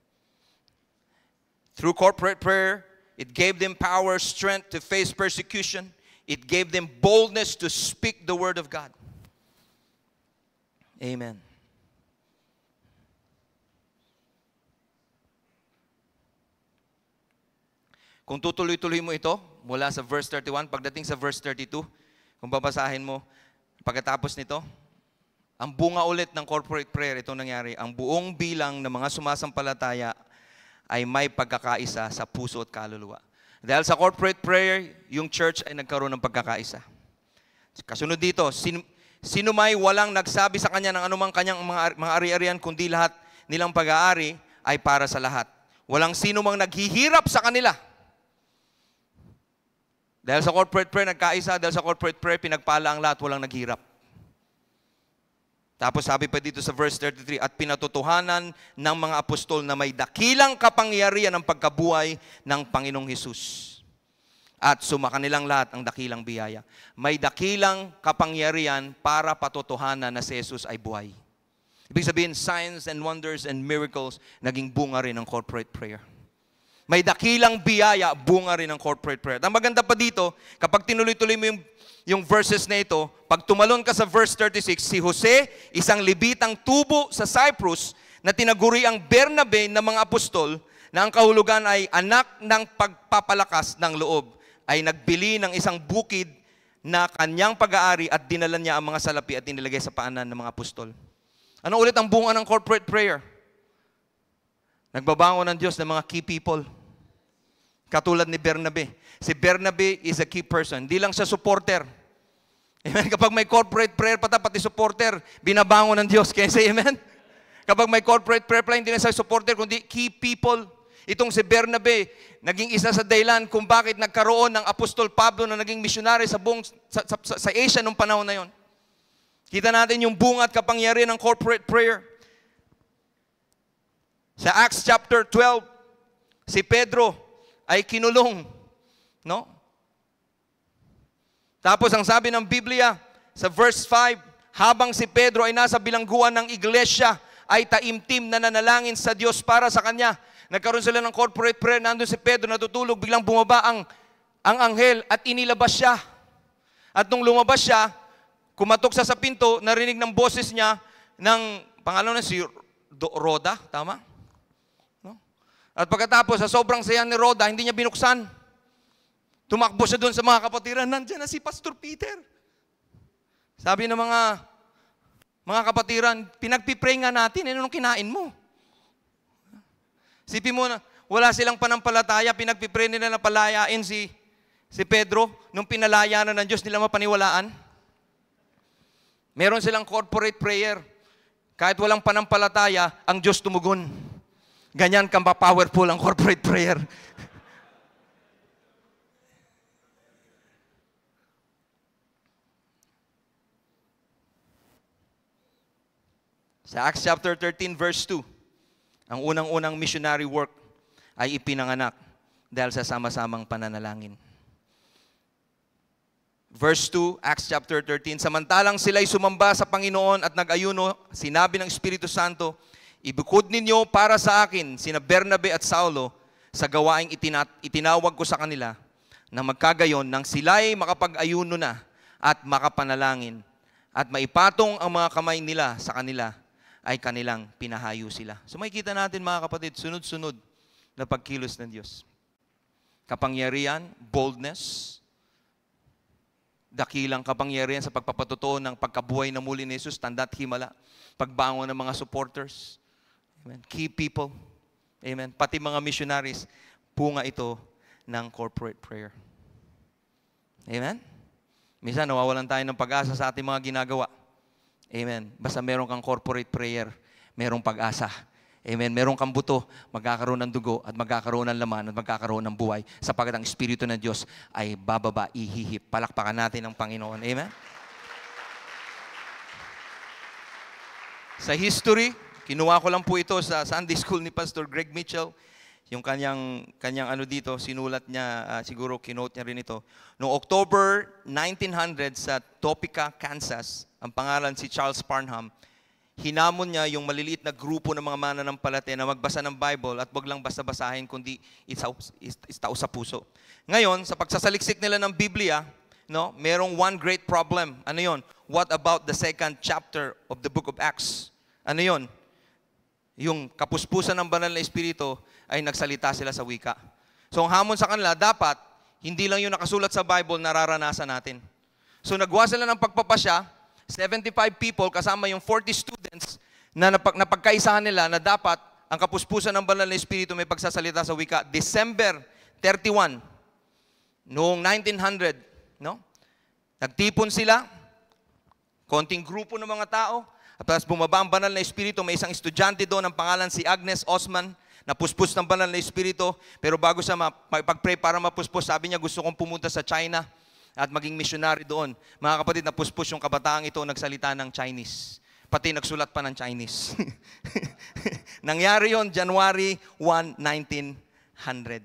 Through corporate prayer, it gave them power, strength to face persecution. It gave them boldness to speak the word of God. Amen. Kung tutuloy-tuloy mo ito, mula sa verse 31, pagdating sa verse 32, kung babasahin mo, pagkatapos nito, ang bunga ulit ng corporate prayer, itong nangyari, ang buong bilang ng mga sumasampalataya ay may pagkakaisa sa puso at kaluluwa. Dahil sa corporate prayer, yung church ay nagkaroon ng pagkakaisa. Kasunod dito, sino may walang nagsabi sa kanya ng anumang kanyang mga ari-arian, kundi lahat nilang pag-aari ay para sa lahat. Walang sino mang naghihirap sa kanila. Dahil sa corporate prayer, nagkaisa. Dahil sa corporate prayer, pinagpala ang lahat, walang naghirap. Tapos sabi pa dito sa verse 33, at pinatotohanan ng mga apostol na may dakilang kapangyarihan ng pagkabuhay ng Panginoong Hesus. At sumakanilang lahat ang dakilang biyaya. May dakilang kapangyarihan para patotohanan na si Jesus ay buhay. Ibig sabihin, signs and wonders and miracles naging bunga rin ng corporate prayer. May dakilang biyaya, bunga rin ng corporate prayer. Ang maganda pa dito, kapag tinuloy-tuloy mo yung verses na ito, pag tumalon ka sa verse 36, si Jose, isang Levitang tubo sa Cyprus na tinaguri ang Bernabe ng mga apostol na ang kahulugan ay anak ng pagpapalakas ng loob, ay nagbili ng isang bukid na kanyang pag-aari at dinala niya ang mga salapi at inilagay sa paanan ng mga apostol. Ano ulit ang bunga ng corporate prayer? Nagbabango ng Diyos ng mga key people. Katulad ni Bernabe. Si Bernabe is a key person. Hindi lang siya supporter. Amen? Kapag may corporate prayer, pati supporter, binabango ng Diyos. Kaya say amen? Kapag may corporate prayer pala, hindi na siya supporter, kundi key people. Itong si Bernabe, naging isa sa dahilan kung bakit nagkaroon ng Apostol Pablo na naging missionary sa Asia nung panahon na yon. Kita natin yung bunga at kapangyarihan ng corporate prayer. Sa Acts chapter 12, si Pedro ay kinulong. No? Tapos ang sabi ng Biblia sa verse 5, habang si Pedro ay nasa bilangguan ng iglesia, ay taimtim na nanalangin sa Diyos para sa kanya. Nagkaroon sila ng corporate prayer, nandun si Pedro, natutulog, biglang bumaba ang anghel at inilabas siya. At nung lumabas siya, kumatok sa pinto, narinig ng boses niya ng, pangalan na si Roda, tama? No? At pagkatapos, sa sobrang saya ni Roda, hindi niya binuksan. Tumakbo siya doon sa mga kapatiran, nandiyan na si Pastor Peter. Sabi ng mga kapatiran, pinagpipray nga natin, anong kinain mo? Sipin mo na, wala silang panampalataya, pinagpipray nila na palayain si Pedro, nung pinalaya na ng Diyos nila mapaniwalaan. Meron silang corporate prayer. Kahit walang panampalataya, ang Diyos tumugon. Ganyan kang powerful ang corporate prayer. Sa Acts chapter 13 verse 2, ang unang-unang missionary work ay ipinanganak dahil sa sama-samang pananalangin. Verse 2, Acts chapter 13, samantalang sila'y sumamba sa Panginoon at nag-ayuno, sinabi ng Espiritu Santo, ibukod ninyo para sa akin sina Bernabe at Saulo sa gawaing itinawag ko sa kanila na magkagayon nang sila'y makapag-ayuno na at makapanalangin at maipatong ang mga kamay nila sa kanila ay kanilang pinahayo sila. So makikita natin mga kapatid, sunod-sunod na pagkilos ng Diyos. Kapangyarihan, boldness, dakilang kapangyarihan sa pagpapatotoo ng pagkabuhay na muli ni Jesus, tanda't himala, pagbangon ng mga supporters, amen, key people, amen, pati mga missionaries, bunga ito ng corporate prayer. Amen? Minsan nawawalan tayo ng pag-asa sa ating mga ginagawa. Amen. Basta meron kang corporate prayer, merong pag-asa. Amen. Meron kang buto, magkakaroon ng dugo at magkakaroon ng laman at magkakaroon ng buhay sapagkat ang Espiritu ng Diyos ay bababa, ihihip. Palakpakan natin ang Panginoon. Amen. Sa history, kinuha ko lang po ito sa Sunday School ni Pastor Greg Mitchell. Yung kanyang dito, sinulat niya, siguro kinote niya rin ito. Noong October 1900 sa Topeka, Kansas, ang pangalan si Charles Parham, hinamon niya yung maliliit na grupo ng mga mananampalataya na magbasa ng Bible at wag lang basta-basahin kundi itao sa puso. Ngayon, sa pagsasaliksik nila ng Biblia, no, merong one great problem. Ano yon? What about the second chapter of the book of Acts? Ano yon? Yung kapuspusan ng banal na Espiritu ay nagsalita sila sa wika. So ang hamon sa kanila, dapat hindi lang yung nakasulat sa Bible nararanasan natin. So nagwa sila ng pagpapasya, 75 people kasama yung 40 students na napagkaisahan nila na dapat ang kapuspusan ng banal na Espiritu may pagsasalita sa wika. December 31, noong 1900, no? Nagtipon sila, konting grupo ng mga tao, at tapos bumaba ang banal na Espiritu. May isang estudyante doon, ang pangalan si Agnes Osman, napuspos ng banal na Espiritu. Pero bago siya pag-pray para mapuspos, sabi niya, gusto kong pumunta sa China at maging missionary doon. Mga kapatid, napuspos yung kabataang ito, nagsalita ng Chinese. Pati nagsulat pa ng Chinese. Nangyari yon January 1, 1900.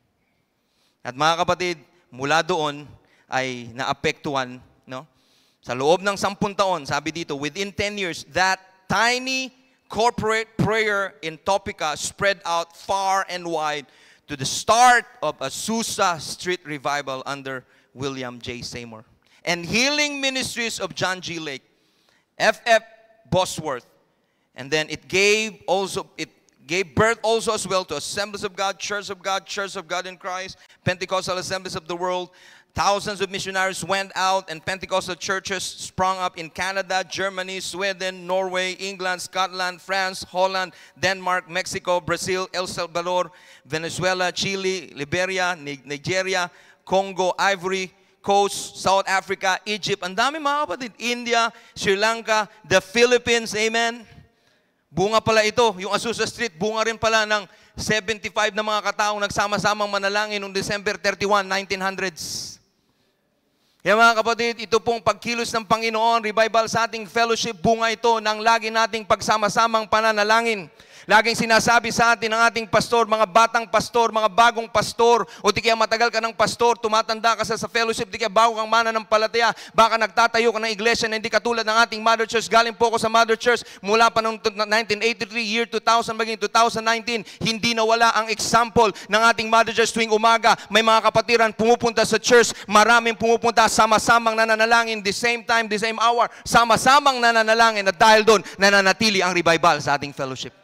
At mga kapatid, mula doon ay naapektuhan, no? Sa loob ng 10 taon, sabi dito, within 10 years, that tiny corporate prayer in Topeka spread out far and wide to the start of a Susa Street revival under William J. Seymour. And healing ministries of John G. Lake, F.F. Bosworth. And then it gave birth also as well to Assemblies of God, Church of God in Christ, Pentecostal Assemblies of the World. Thousands of missionaries went out and Pentecostal churches sprung up in Canada, Germany, Sweden, Norway, England, Scotland, France, Holland, Denmark, Mexico, Brazil, El Salvador, Venezuela, Chile, Liberia, Nigeria, Congo, Ivory Coast, South Africa, Egypt. Ang dami mga kapatid. India, Sri Lanka, the Philippines. Amen. Bunga pala ito. Yung Azusa Street, bunga rin pala ng 75 na mga kataong nagsama-samang manalangin noong December 31, 1900s. Kaya mga kapatid, ito pong pagkilos ng Panginoon, revival sa ating fellowship, bunga ito ng lagi nating pagsama-samang pananalangin. Laging sinasabi sa atin ng ating pastor, mga batang pastor, mga bagong pastor, o di kaya matagal ka ng pastor, tumatanda ka sa fellowship, di kaya bago kang mananampalataya, baka nagtatayo ka ng iglesia na hindi katulad ng ating mother church. Galing po ako sa mother church mula pa noong 1983, year 2000, maging 2019, hindi nawala ang example ng ating mother church tuwing umaga. May mga kapatiran pumupunta sa church, maraming pumupunta, sama-samang nananalangin, the same time, the same hour, sama-samang nananalangin, at dahil doon, nananatili ang revival sa ating fellowship.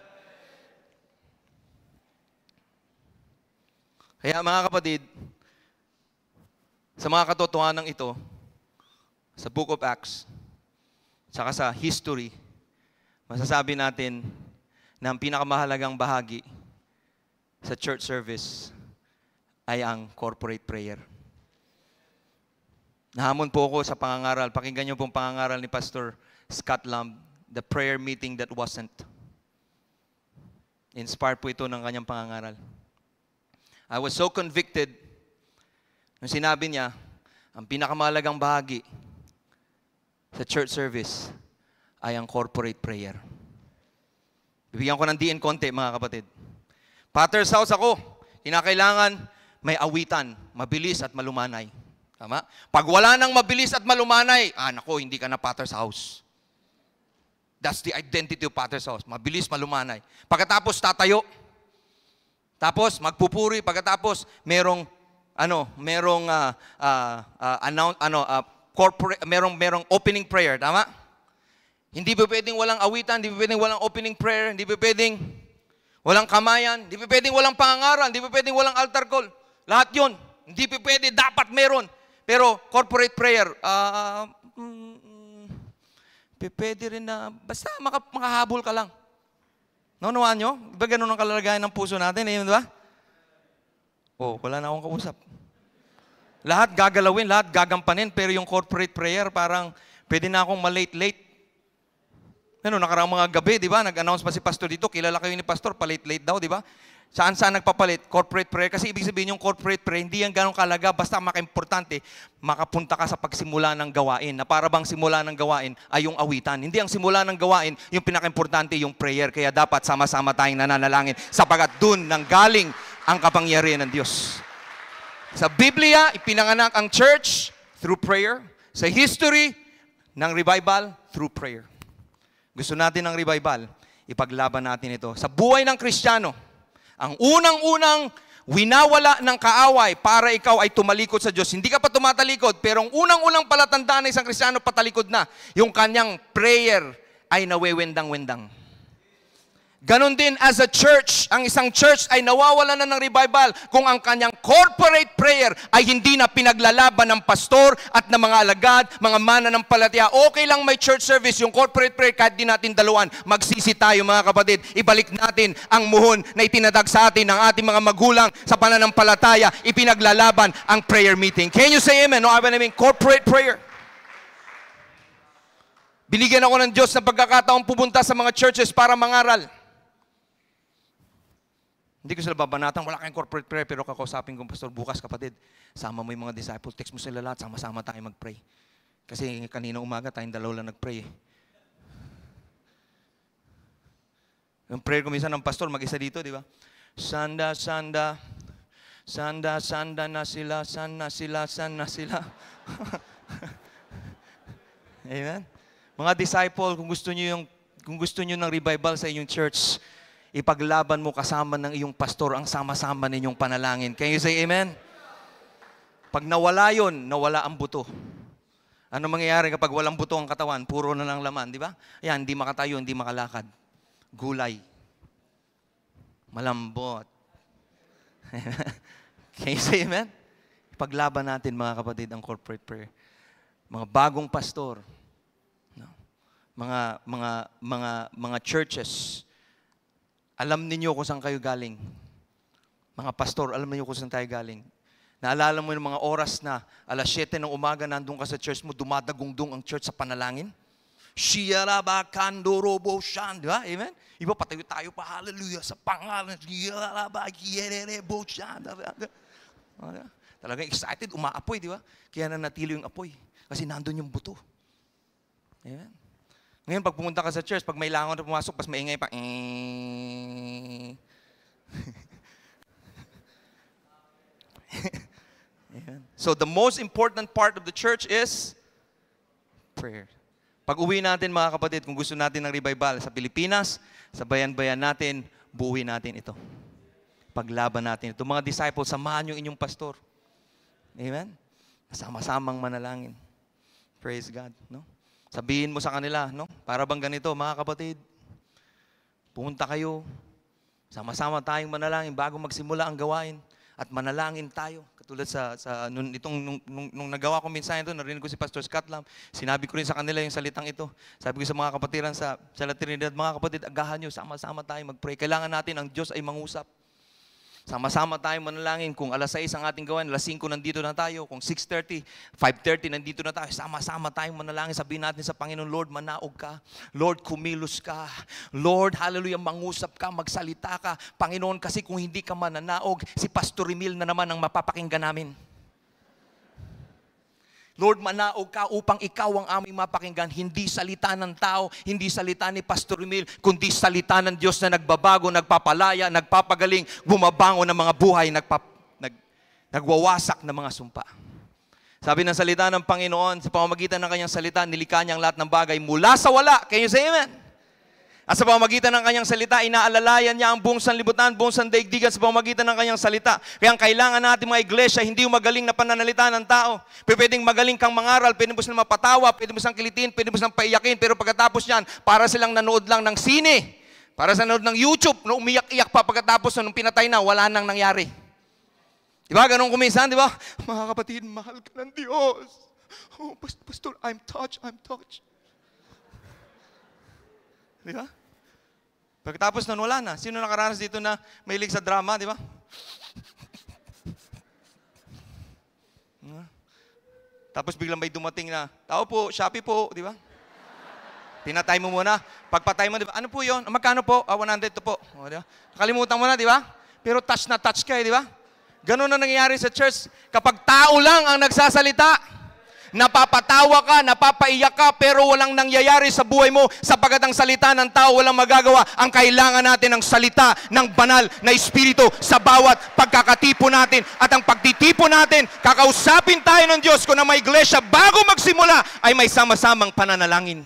Kaya mga kapatid, sa mga katotohanan ito, sa Book of Acts, saka sa history, masasabi natin na ang pinakamahalagang bahagi sa church service ay ang corporate prayer. Nahamon po ako sa pangangaral. Pakinggan niyo pong pangangaral ni Pastor Scott Lamb, The Prayer Meeting That Wasn't. Inspired po ito ng kanyang pangangaral. I was so convicted nung sinabi niya, ang pinakamahalagang bahagi sa church service ay ang corporate prayer. Bibigyan ko ng diin konti, mga kapatid. Potter's house ako, kinakailangan may awitan, mabilis at malumanay. Tama? Pag wala nang mabilis at malumanay, nako, hindi ka na Potter's house. That's the identity of Potter's house. Mabilis, malumanay. Pagkatapos, tatayo. Tapos, magpupuri. Pagkatapos, merong opening prayer. Tama? Hindi pa pwedeng walang awitan, hindi pa pwedeng walang opening prayer, hindi pa pwedeng walang kamayan, hindi pa pwedeng walang pangangaral, hindi pa pwedeng walang altar call. Lahat yun. Hindi pa pwede, dapat meron. Pero corporate prayer, pwede rin na, basta makahabol ka lang. Naunawaan nyo? Diba ganun ang kalalagayan ng puso natin? Eh, diba? Wala na akong kausap. Lahat gagalawin, lahat gagampanin, pero yung corporate prayer, parang pwede na akong malate-late. Nakaraang mga gabi, di ba? Nag-announce pa si pastor dito, kilala kayo ni pastor, palate-late daw, di ba? Saan nagpapalit? Corporate prayer. Kasi ibig sabihin yung corporate prayer, hindi yan ganong kalaga, basta maka-importante, makapunta ka sa pagsimula ng gawain. Na para bang simula ng gawain ay yung awitan. Hindi ang simula ng gawain, yung pinaka-importante, yung prayer. Kaya dapat sama-sama tayong nananalangin sapagat dun nanggaling ang kapangyarihan ng Diyos. Sa Biblia, ipinanganak ang church through prayer. Sa history ng revival, through prayer. Gusto natin ng revival, ipaglaban natin ito. Sa buhay ng Kristiyano, ang unang-unang winawala ng kaaway para ikaw ay tumalikod sa Diyos. Hindi ka pa tumatalikod, pero ang unang-unang palatandaan ng isang Kristiyano patalikod na, yung kanyang prayer ay nawewendang-wendang. Ganon din as a church, ang isang church ay nawawala na ng revival kung ang kanyang corporate prayer ay hindi na pinaglalaban ng pastor at ng mga alagad, mga mananampalataya. Okay lang may church service, yung corporate prayer kahit di natin daluan. Magsisi tayo mga kapatid, ibalik natin ang muhon na itinadag sa atin ng ating mga magulang sa pananampalataya, ipinaglalaban ang prayer meeting. Can you say amen? No, I mean corporate prayer. Binigyan ako ng Diyos ng pagkakataong pupunta sa mga churches para mangaral. Hindi ko sila babanatan, wala kayong corporate prayer, pero kakausapin ko, pastor, bukas kapatid, sama mo yung mga disciples, text mo sila lahat, sama-sama tayo mag-pray. Kasi kanina umaga, tayong dalawa lang nag-pray. Yung prayer ko minsan ng pastor, mag-isa dito, di ba? Sanda, sanda, sanda, sanda na sila, sana sila, sana sila. Amen? Mga disciple, kung gusto niyo ng revival sa inyong church, ipaglaban mo kasama ng iyong pastor ang sama-sama ninyong panalangin. Can you say amen? Pag nawala yun, nawala ang buto. Ano mangyayari kapag walang buto ang katawan? Puro na lang laman, di ba? Ayan, hindi makatayo, hindi makalakad. Gulay. Malambot. Can you say amen? Ipaglaban natin mga kapatid ang corporate prayer. Mga bagong pastor, mga churches, alam ninyo kung saan kayo galing. Mga pastor, alam niyo kung saan tayo galing. Naalala mo yung mga oras na alas 7 ng umaga nandun ka sa church mo, dumadagungdung ang church sa panalangin? Shiyaraba kandorobo shan, di ba? Amen? Iba patayo tayo pa, hallelujah, sa pangalan. Shiyaraba kiererebo shan. Talagang excited, umaapoy, di ba? Kaya nanatili yung apoy. Kasi nandun yung buto. Amen? Ngayon, pag pumunta ka sa church, pag may langaw na pumasok, pas maingay pa, So the most important part of the church is prayer. Pag uwi natin mga kapatid, kung gusto natin ng revival sa Pilipinas, sa bayan-bayan natin, buuin natin ito. Paglaban natin ito. Mga disciples, samahan yung inyong pastor. Amen? Sama-samang manalangin. Praise God. No? Sabihin mo sa kanila, no? Para bang ganito, mga kapatid, pumunta kayo, sama-sama tayong manalangin bago magsimula ang gawain. At manalangin tayo. Katulad nung nagawa ko minsan ito, narinig ko si Pastor Scott Lam, sinabi ko rin sa kanila yung salitang ito. Sabi ko sa mga kapatiran sa La Trinidad, mga kapatid, agahan nyo, sama-sama tayo mag-pray. Kailangan natin ang Diyos ay mangusap. Sama-sama tayong manalangin. Kung alas 6 ang ating gawain, alas 5 nandito na tayo. Kung 6:30, 5:30 nandito na tayo. Sama-sama tayong manalangin. Sabihin natin sa Panginoon, Lord, manaog ka. Lord, kumilos ka. Lord, hallelujah, mangusap ka, magsalita ka. Panginoon, kasi kung hindi ka mananaog, si Pastor Emil na naman ang mapapakinggan namin. Lord, manaog ka upang ikaw ang aming mapakinggan. Hindi salita ng tao, hindi salita ni Pastor Emil, kundi salita ng Diyos na nagbabago, nagpapalaya, nagpapagaling, bumabango ng mga buhay, nagwawasak ng mga sumpa. Sabi ng salita ng Panginoon, sa pamamagitan ng kanyang salita, nilikha niya ang lahat ng bagay mula sa wala. Can you say amen? At sa pamamagitan ng kanyang salita, inaalalayan niya ang buong sanlibutan, buong sandaigdigan sa pamamagitan ng kanyang salita. Kaya ang kailangan natin mga iglesia, hindi yung magaling na pananalita ng tao. Pwedeng magaling kang mangaral, pwede mo silang mapatawa, pwede mo silang kilitin, pwede mo silang paiyakin, pero pagkatapos yan, para silang nanood lang ng sine, para sa nanood ng YouTube, no, umiyak-iyak pa pagkatapos nung pinatay na, wala nang nangyari. Di ba? Ganun kuminsan, di ba? Mga kapatid, mahal ka ng Diyos. Oh, Pastor, I'm touched. Di ba? Pagkatapos nun, wala na. Sino nakaranas dito na mahilig sa drama, di ba? Tapos biglang may dumating na, tao po, Shopee po, di ba? Pinatay mo muna. Pagpatay mo, di ba? Ano po yun? Magkano po? 100 to po. O, di ba? Nakalimutan mo na, di ba? Pero touch na touch ka, di ba? Ganun na nangyayari sa church. Kapag tao lang ang nagsasalita, napapatawa ka, napapaiyak ka, pero walang nangyayari sa buhay mo sapagkat ang salita ng tao walang magagawa. Ang kailangan natin ng salita ng banal na Espiritu sa bawat pagkakatipo natin. At ang pagtitipo natin, kakausapin tayo ng Diyos kung na may iglesia bago magsimula ay may sama-samang pananalangin.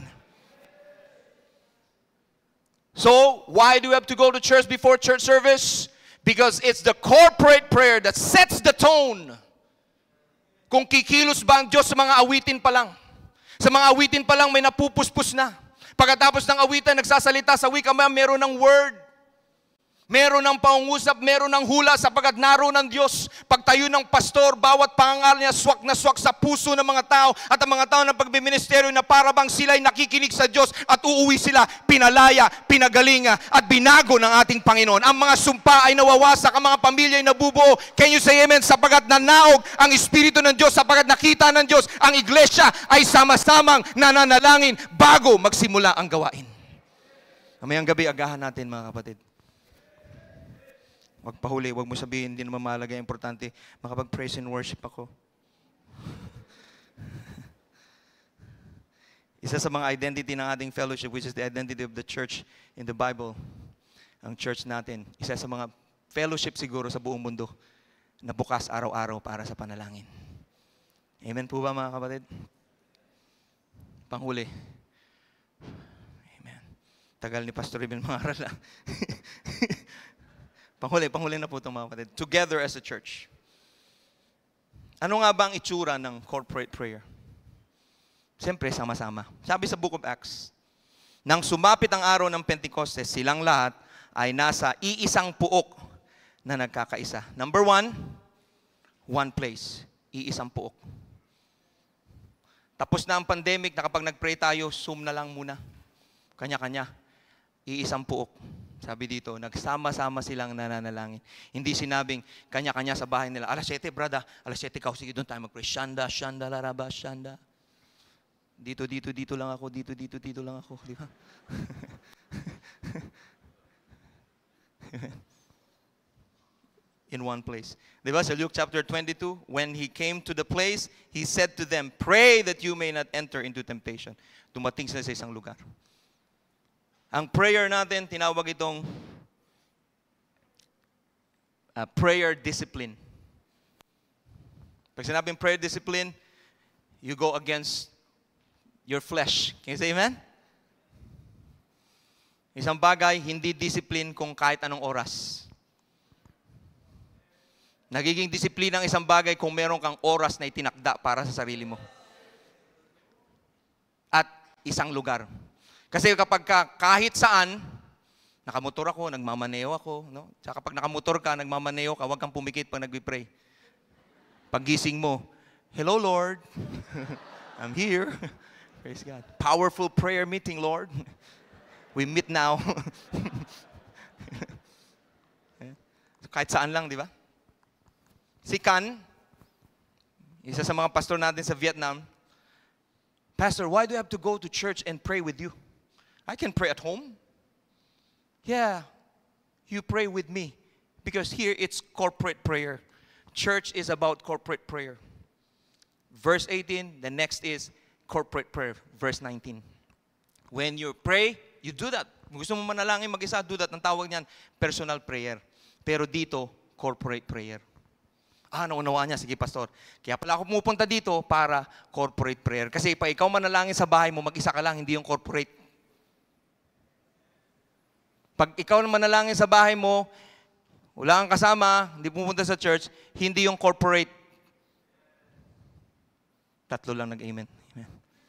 So, why do we have to go to church before church service? Because it's the corporate prayer that sets the tone. Kung kikilos ba ang Diyos sa mga awitin pa lang. Sa mga awitin pa lang may napupuspos na. Pagkatapos ng awitan, nagsasalita sa wika, meron ng word. Meron ng pangungusap, meron ng hula sapagkat naroon ng Diyos. Pagtayo ng pastor, bawat pangangaral niya swak na swak sa puso ng mga tao at ang mga tao ng pagbiministeryo na para bang sila'y nakikinig sa Diyos at uuwi sila pinalaya, pinagalinga at binago ng ating Panginoon. Ang mga sumpa ay nawawasak, ang mga pamilya ay nabubuo. Can you say amen? Sapagkat nanaog ang Espiritu ng Diyos, sapagkat nakita ng Diyos, ang iglesia ay sama-samang nananalangin bago magsimula ang gawain. Mamayang gabi, agahan natin mga kapatid. Huwag pahuli, huwag mo sabihin, hindi naman mahalaga, importante, makapag-praise and worship ako. Isa sa mga identity ng ating fellowship, which is the identity of the church in the Bible, ang church natin, isa sa mga fellowship siguro sa buong mundo, na bukas araw-araw para sa panalangin. Amen po ba mga kapatid? Panghuli. Amen. Tagal ni Pastor Emil mangaral na. Panghuli na po itong mga kapatid. Together as a church. Ano nga ba ang itsura ng corporate prayer? Siyempre, sama-sama. Sabi sa Book of Acts, nang sumapit ang araw ng Pentecostes, silang lahat ay nasa iisang puok na nagkakaisa. Number one place. Iisang puok. Tapos na ang pandemic, na kapag nag-pray tayo, Zoom na lang muna. Kanya-kanya. Iisang puok. Sabi dito, nagsama-sama silang nananalangin. Hindi sinabing kanya-kanya sa bahay nila. Alas 7, brada. Alas 7 ka, sige doon tayo mag-pray. Shanda, shanda, laraba, shanda. Dito lang ako. Dito lang ako. Di ba? In one place. Di ba? Sa Luke chapter 22, when he came to the place, he said to them, pray that you may not enter into temptation. Dumating sila sa isang lugar. Ang prayer natin, tinawag itong prayer discipline. Pag sinabing prayer discipline, you go against your flesh. Can you say amen? Isang bagay, hindi discipline kung kahit anong oras. Nagiging disiplina ang isang bagay kung meron kang oras na itinakda para sa sarili mo. At isang lugar. Kasi kapag kahit saan, nakamotor ako, nagmamaneo ako, no? Tsaka kapag nakamotor ka, nagmamaneo ka, huwag kang pumikit pag nagpipray. Paggising mo, hello Lord, I'm here. Praise God. Powerful prayer meeting, Lord. We meet now. Kahit saan lang, di ba? Si Kan, isa sa mga pastor natin sa Vietnam, Pastor, why do I have to go to church and pray with you? I can pray at home. Yeah, you pray with me. Because here it's corporate prayer. Church is about corporate prayer. Verse 18, the next is corporate prayer. Verse 19. When you pray, you do that. Kung gusto mo manalangin mag-isa, do that. Ang tawag niyan, personal prayer. Pero dito, corporate prayer. Naunawaan niya. Sige, pastor. Kaya pala ako pumupunta dito para corporate prayer. Kasi pa ikaw manalangin sa bahay mo, mag-isa ka lang, hindi yung corporate. Pag ikaw manalangin sa bahay mo, wala kang kasama, hindi pumunta sa church, hindi yung corporate. Tatlo lang nag-amen. Amen.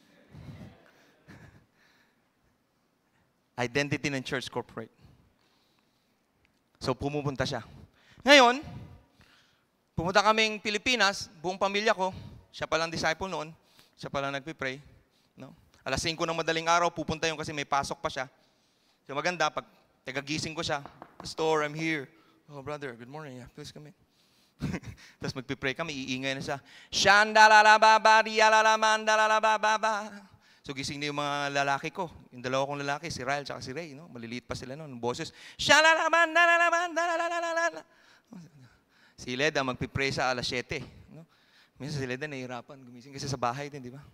Identity ng church corporate. So, pumupunta siya. Ngayon, pumunta kaming Pilipinas, buong pamilya ko, siya palang disciple noon, siya palang nagpipray. No? Alas 5 ng madaling araw, pupunta yun kasi may pasok pa siya. So maganda, pag tagagising ko siya, Pastor, I'm here. Oh, brother, good morning. Yeah, please come in. Tapos magpipray kami, iingay na siya. Shandalalababa, dialalamandalalababa. So gising na yung mga lalaki ko. Yung dalawa kong lalaki, si Ryle at si Ray. No? Maliliit pa sila noon. Boses, Shalalamandalalabandalalalala. Si Leda magpipray sa alas 7. No? Minsan si Leda nahihirapan. Gumising kasi sa bahay din, di ba?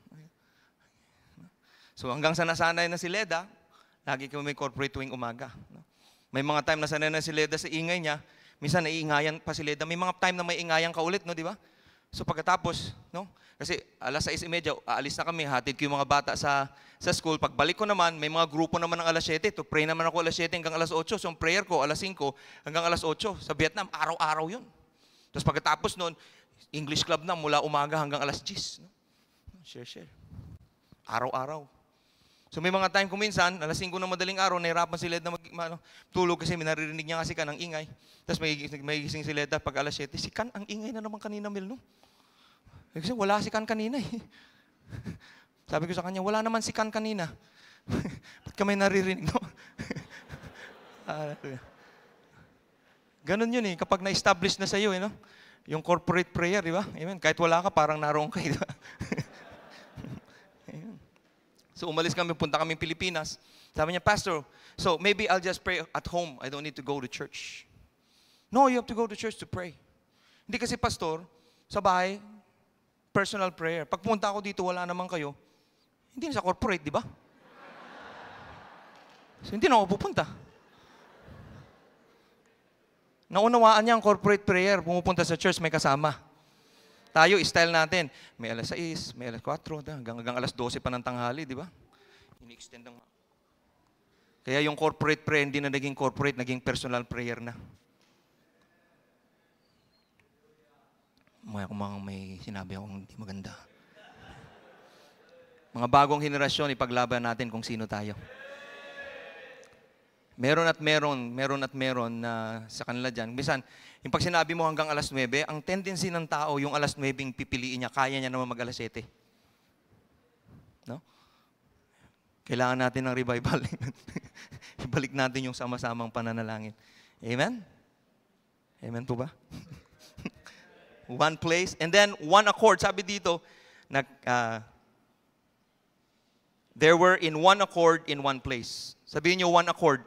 So hanggang sa nasanay na si Leda, lagi kami may corporate tuwing umaga. No? May mga time na sanay na si Leda sa ingay niya. Minsan naiingayan pa si Leda. May mga time na may ingayan ka ulit, no, di ba? So pagkatapos, no? Kasi alas 6:30, aalis na kami, hatid ko yung mga bata sa school. Pagbalik ko naman, may mga grupo naman ng alas 7. To pray naman ako alas 7 hanggang alas 8. So ang prayer ko, alas 5 hanggang alas 8. Sa Vietnam, araw-araw yun. Tapos pagkatapos noon, English club na mula umaga hanggang alas 10. No? Share. Araw-araw. So may mga time kung minsan, alas 5 ng madaling araw, nahirapan si Leda tulog kasi naririnig niya kasi Kan ang ingay. Tapos may gising si Leda pag alas 7, si Kan ang ingay na naman kanina, Mel, no? Kasi wala si Kan kanina eh. Sabi ko sa kanya, wala naman si Kan kanina. Ba't ka may naririnig, no? Ganon yun eh, kapag na-establish na sa'yo, no? Yung corporate prayer, di ba? Amen. Kahit wala ka, parang naroon ka, di ba? So umalis kami, punta kami Pilipinas. Sabi niya, Pastor, so maybe I'll just pray at home. I don't need to go to church. No, you have to go to church to pray. Hindi kasi, Pastor, sa bahay, personal prayer. Pag punta ako dito, wala naman kayo. Hindi na sa corporate, di ba? So hindi na ako pupunta. Naunawaan niya ang corporate prayer. Pumupunta sa church, may kasama. Tayo, style natin. May alas 6, may alas 4, hanggang alas 12 pa ng tanghali, di ba? Ini-extend ang... Kaya yung corporate prayer, hindi na naging corporate, naging personal prayer na. May sinabi akong hindi maganda. Mga bagong henerasyon, ipaglaban natin kung sino tayo. Meron at meron na sa kanila dyan. Minsan, yung pag sinabi mo hanggang alas 9, ang tendency ng tao, yung alas 9 pipiliin niya, kaya niya naman mag alas 7. No? Kailangan natin ng revival. Ibalik natin yung sama-samang pananalangin. Amen? Amen po ba? One place, and then one accord. Sabi dito, there were in one accord in one place. Sabihin niyo, one accord.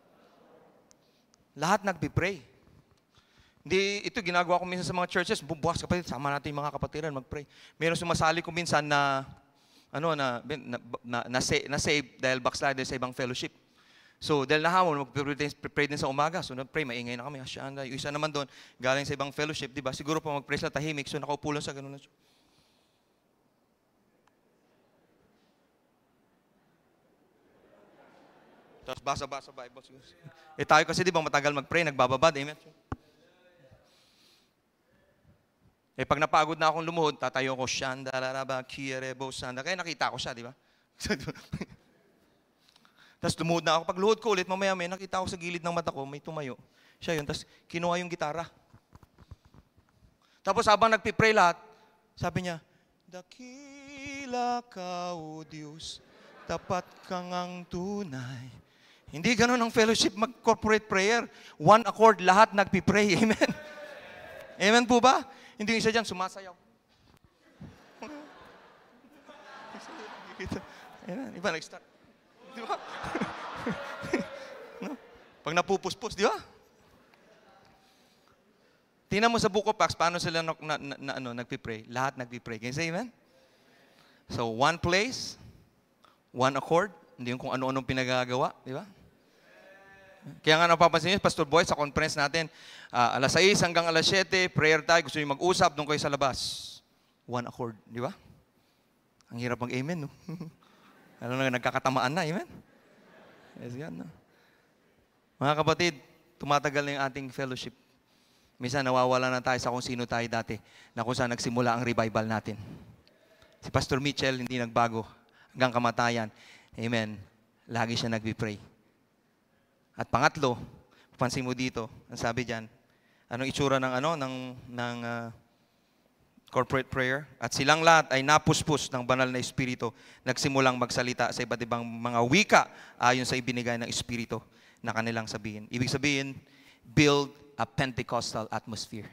Lahat nagpipray. Hindi, ito ginagawa ko minsan sa mga churches. Bukas kapatid, sama natin yung mga kapatiran, mag-pray. Meron sumasali ko minsan na save dahil backslider sa ibang fellowship. So, dahil nahamon, mag-pray din sa umaga. So, nag-pray, maingay na kami. Asyanda. Yung isa naman doon, galing sa ibang fellowship, di ba? Siguro pa mag-pray sila tahimik. So, nakaupo lang sa ganun na siya. Tapos basa-basa Bible. Tayo kasi di ba matagal mag-pray, nagbababad. Amen? Pag napagod na akong lumuhod, tatayo ko, Shanda, Laraba, Kierebo, Sanda. Kaya nakita ko siya, di ba? Tapos lumuhod na ako. Pag luhod ko ulit, mamaya may nakita ko sa gilid ng mata ko, may tumayo. Siya yun. Tapos kinuha yung gitara. Tapos habang nagpipray lahat, sabi niya, Dakila ka, O Diyos, tapat kang ang tunay. Hindi ganun ang fellowship mag-corporate prayer. One accord, lahat nagpipray. Amen? Amen po ba? Hindi yung isa dyan, sumasayaw. Amen. Iba nag-start. Di ba? No? Pag napupuspos, di ba? Tingnan mo sa Book of Acts, paano sila nagpipray? Lahat nagpipray. Can you say amen? So, one place, one accord, hindi yung kung ano-anong pinagagawa, di ba? Kaya nga napapansin niyo, Pastor Boy, sa conference natin, alas 6 hanggang alas 7, prayer tayo, gusto niyo mag-usap, doon kayo sa labas. One accord, di ba? Ang hirap mag-amen, no? Ano na, nagkakatamaan na, amen? Yes, God, no? Mga kapatid, tumatagal na yung ating fellowship. Minsan nawawala na tayo sa kung sino tayo dati, na kung saan nagsimula ang revival natin. Si Pastor Mitchell, hindi nagbago hanggang kamatayan. Amen. Lagi siya nagbi-pray. At pangatlo, pansin mo dito, ang sabi diyan, anong itsura ng corporate prayer? At silang lahat ay napuspos ng banal na Espiritu, nagsimulang magsalita sa iba't ibang mga wika ayon sa ibinigay ng Espiritu na kanilang sabihin. Ibig sabihin, build a Pentecostal atmosphere.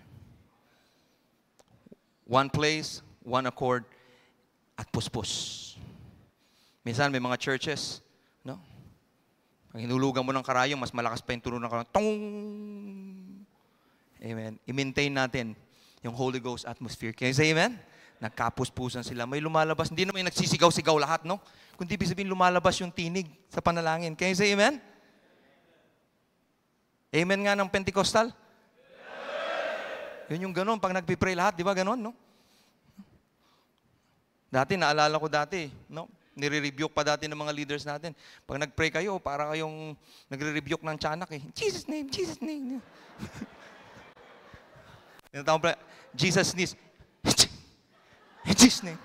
One place, one accord, at puspos. Minsan may mga churches, no? Pag hinulugan mo ng karayong, mas malakas pa yung tunog ng karayong. Tong! Amen. I-maintain natin yung Holy Ghost atmosphere. Can you say amen? Nagkapuspusan sila. May lumalabas. Hindi naman yung nagsisigaw-sigaw lahat, no? Kundi ibig sabihin lumalabas yung tinig sa panalangin. Can you say amen? Amen nga ng Pentecostal? Yun yung ganun. Pag nagpipray lahat, di ba ganun, no? Dati, naalala ko dati, no? Nire-rebuke pa dati ng mga leaders natin. Pag nag-pray kayo, para kayong nagre-rebuke ng tiyanak eh. Jesus name, Jesus name. Jesus needs. Jesus name.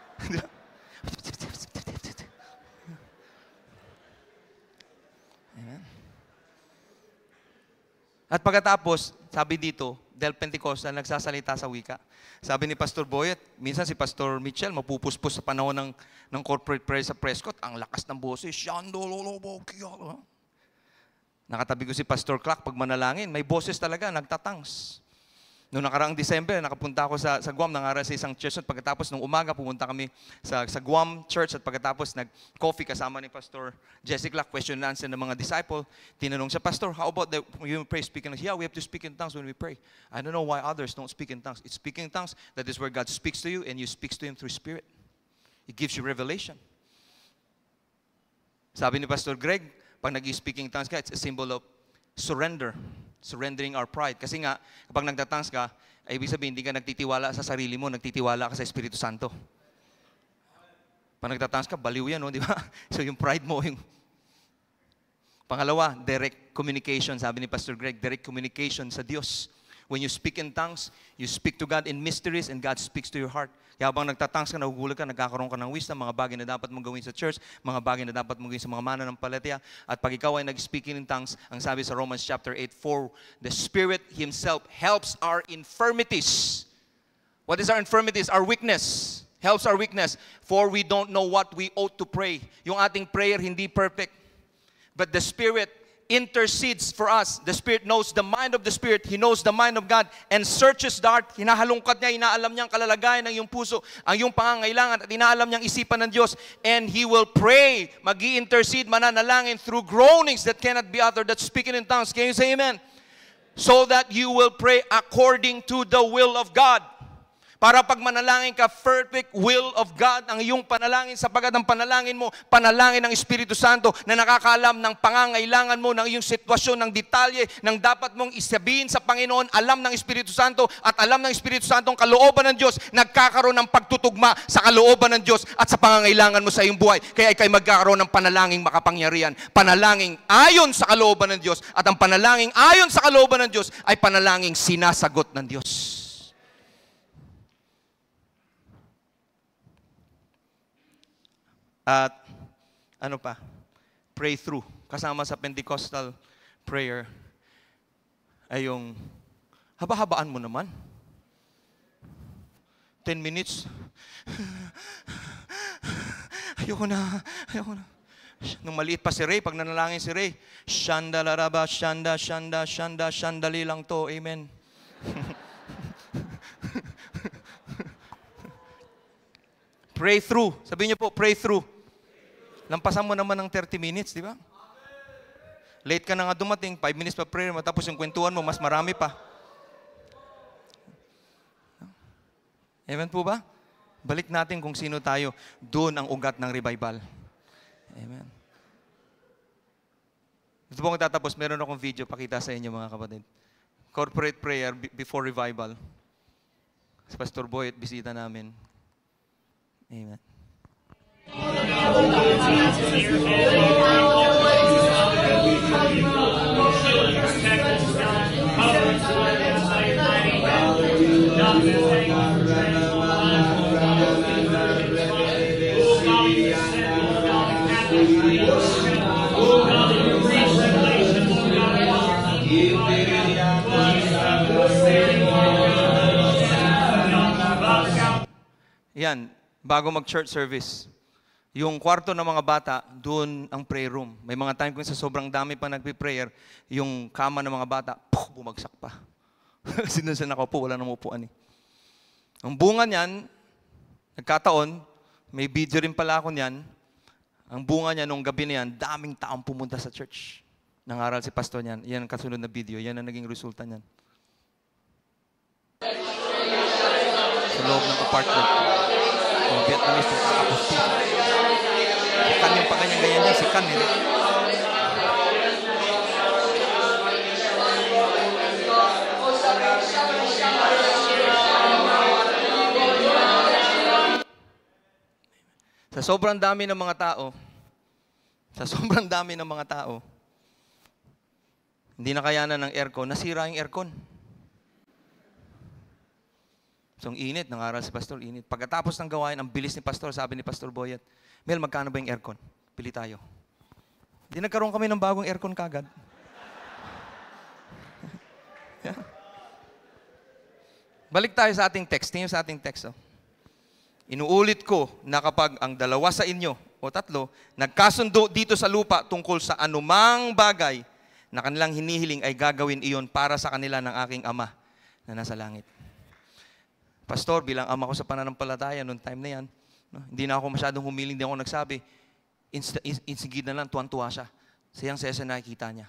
Amen. At pagkatapos, sabi dito, dahil Pentecostal, nagsasalita sa wika. Sabi ni Pastor Boyet, minsan si Pastor Mitchell, mapupuspos sa panahon ng corporate prayer sa Prescott, ang lakas ng boses, nakatabi ko si Pastor Clark pag manalangin, may boses talaga, nagtatangs. Noong nakaraang December, nakapunta ako sa Guam, nangaral sa isang church, at pagkatapos nung umaga, pumunta kami sa Guam Church, at pagkatapos nag-coffee kasama ni Pastor Jesse Clark, question and answer ng mga disciple. Tinanong siya, Pastor, how about you pray speaking in tongues? Yeah, we have to speak in tongues when we pray. I don't know why others don't speak in tongues. It's speaking in tongues, that is where God speaks to you, and you speak to Him through Spirit. It gives you revelation. Sabi ni Pastor Greg, pag nag-speaking in tongues ka, it's a symbol of surrender. Surrendering our pride. Kasi nga, kapag nagtatangs ka, ay ibig sabihin, hindi ka nagtitiwala sa sarili mo, nagtitiwala ka sa Espiritu Santo. Pag nagtatangs ka, baliw yan, no? Di ba? So yung pride mo, yung... Pangalawa, direct communication. Sabi ni Pastor Greg, direct communication sa Diyos. When you speak in tongues, you speak to God in mysteries and God speaks to your heart. Kaya habang nagtatangs ka, nagugulat ka, nagkakaroon ka ng wisdom, mga bagay na dapat mong gawin sa church, mga bagay na dapat mong gawin sa mga mananampalataya. At pag ikaw ay nag-speaking in tongues, ang sabi sa Romans chapter 8, for the Spirit Himself helps our infirmities. What is our infirmities? Our weakness. Helps our weakness. For we don't know what we ought to pray. Yung ating prayer hindi perfect. But the Spirit intercedes for us. The Spirit knows the mind of the Spirit. He knows the mind of God and searches the heart. Hinahalungkat niya, inaalam niya ang kalalagayan ng iyong puso, ang iyong pangangailangan, at inaalam niya ang isipan ng Diyos. And He will pray, mag-i-intercede, mananalangin through groanings that cannot be uttered. That's speaking in tongues. Can you say amen? So that you will pray according to the will of God. Para pag manalangin ka, perfect will of God ang iyong panalangin, sapagat ang panalangin mo, panalangin ng Espiritu Santo na nakakaalam ng pangangailangan mo, ng iyong sitwasyon, ng detalye, ng dapat mong isabihin sa Panginoon, alam ng Espiritu Santo at alam ng Espiritu Santo ang kalooban ng Diyos, nagkakaroon ng pagtutugma sa kalooban ng Diyos at sa pangangailangan mo sa iyong buhay. Kaya ikay magkakaroon ng panalangin makapangyarihan, panalangin ayon sa kalooban ng Diyos, at ang panalangin ayon sa kalooban ng Diyos ay panalangin sinasagot ng Diyos. At ano pa? Pray through. Kasama sa Pentecostal prayer ay yung haba-habaan mo naman. 10 minutes. Ayoko na. Nung maliit pa si Ray, pag nanalangin si Ray, shanda laraba, shanda, shandali lang to. Amen. Pray through. Sabihin niyo po, pray through. Lampasan mo naman ng 30 minutes, di ba? Late ka na nga dumating, 5 minutes pa prayer, matapos yung kwentuhan mo, mas marami pa. Amen po ba? Balik natin kung sino tayo. Doon ang ugat ng revival. Amen. Ito po kung tatapos, meron akong video pakita sa inyo mga kapatid. Corporate prayer before revival. Si Pastor Boy at bisita namin. Amen. Yan, bago mag-church service. Yung kwarto ng mga bata, doon ang prayer room. May mga time kung sa sobrang dami pa nagpi-prayer, yung kama ng mga bata, bumagsak pa. Sino sa nakaupo, wala nang upuan eh. Ang bunga niyan, nagkataon, may video rin pala ako niyan, ang bunga niya nung gabi na yan, daming taong pumunta sa church. Nangaral si pastor niyan. Yan ang kasunod na video. Yan ang naging resulta niyan. Sa loob ng apartment. Yung Vietnamese, yung kakapusti. Sikan yung pagganyan-ganyan niya, sikan nila. Sa sobrang dami ng mga tao, hindi na kayanan ng aircon, nasira yung aircon. So, ang init, nangaral si Pastor, init. Pagkatapos ng gawain, ang bilis ni Pastor, sabi ni Pastor Boyet, Mel, magkano ba yung aircon? Pili tayo. Hindi nagkaroon kami ng bagong aircon kagad. Yeah. Balik tayo sa ating text. Tingnan sa ating text. Oh. Inuulit ko na kapag ang dalawa sa inyo o tatlo nagkasundo dito sa lupa tungkol sa anumang bagay na kanilang hinihiling ay gagawin iyon para sa kanila ng aking Ama na nasa langit. Pastor, bilang ama ko sa pananampalataya noong time na yan, no, hindi na ako masyadong humiling, hindi ako nagsabi. Insigid na lang, tuwan-tuwa siya. Siyang sesa nakikita niya.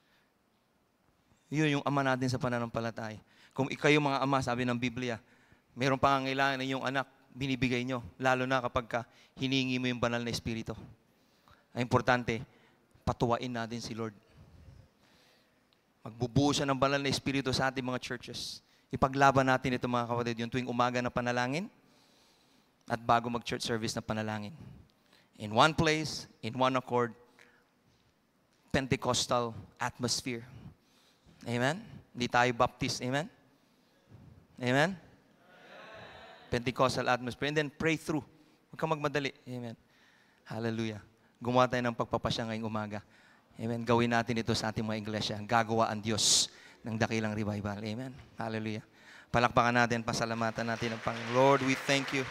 Yun yung ama natin sa pananampalataya. Kung ikaw yung mga ama, sabi ng Biblia, mayroong pangangailangan na yung anak, binibigay nyo. Lalo na kapag hiningi mo yung banal na Espiritu. Ang importante, patuwain natin si Lord. Magbubuo siya ng banal na Espiritu sa ating mga churches. Ipaglaban natin ito mga kapatid, yung tuwing umaga na panalangin at bago mag-church service na panalangin. In one place, in one accord, Pentecostal atmosphere. Amen? Hindi tayo Baptist. Amen? Amen? Pentecostal atmosphere. And then pray through. Huwag kang magmadali. Amen? Hallelujah. Gumawa tayo ng pagpapasya ngayong umaga. Amen? Gawin natin ito sa ating mga iglesia. Gagawa ang Diyos ng dakilang revival. Amen? Hallelujah. Palakpakan natin, pasalamatan natin ang Panginoon. Lord, we thank you.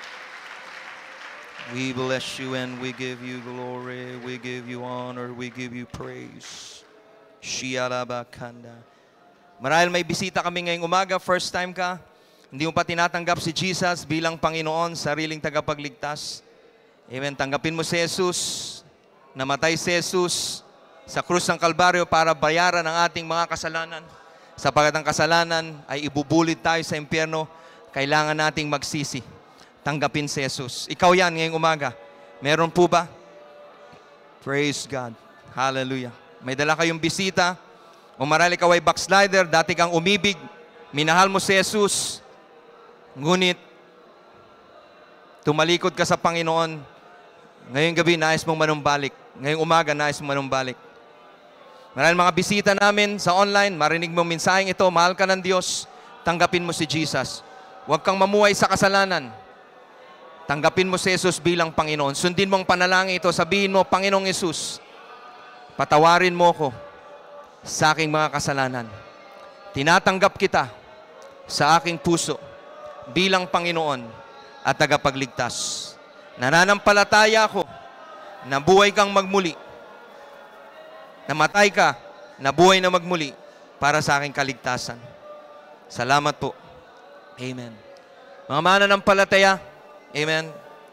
We bless you and we give you glory. We give you honor. We give you praise. Shiyalabakanda. Marahil may bisita kami ngayong umaga, first time ka, hindi mo pa tinatanggap si Jesus bilang Panginoon, sariling tagapagligtas. Amen. Tanggapin mo si Jesus, namatay si Jesus sa krus ng Kalbaryo para bayaran ang ating mga kasalanan. Sapagat ang kasalanan ay ibubulid tayo sa impyerno, kailangan nating magsisi. Tanggapin si Jesus. Ikaw yan ngayong umaga. Meron po ba? Praise God. Hallelujah. May dala kayong bisita. O marahil ikaw ay backslider, dati kang umibig, minahal mo si Jesus, ngunit tumalikod ka sa Panginoon. Ngayong gabi, nais mong manumbalik. Ngayong umaga, nais mong manumbalik. Marahil mga bisita namin sa online, marinig mong mensaheng ito, mahal ka ng Diyos, tanggapin mo si Jesus. Huwag kang mamuhay sa kasalanan. Tanggapin mo si Jesus bilang Panginoon. Sundin mo ang panalangin ito. Sabihin mo, Panginoong Jesus, patawarin mo ko sa aking mga kasalanan. Tinatanggap kita sa aking puso bilang Panginoon at tagapagligtas. Nananampalataya ako na buhay kang magmuli. Namatay ka, na buhay na magmuli para sa aking kaligtasan. Salamat po. Amen. Mga mananampalataya, amen.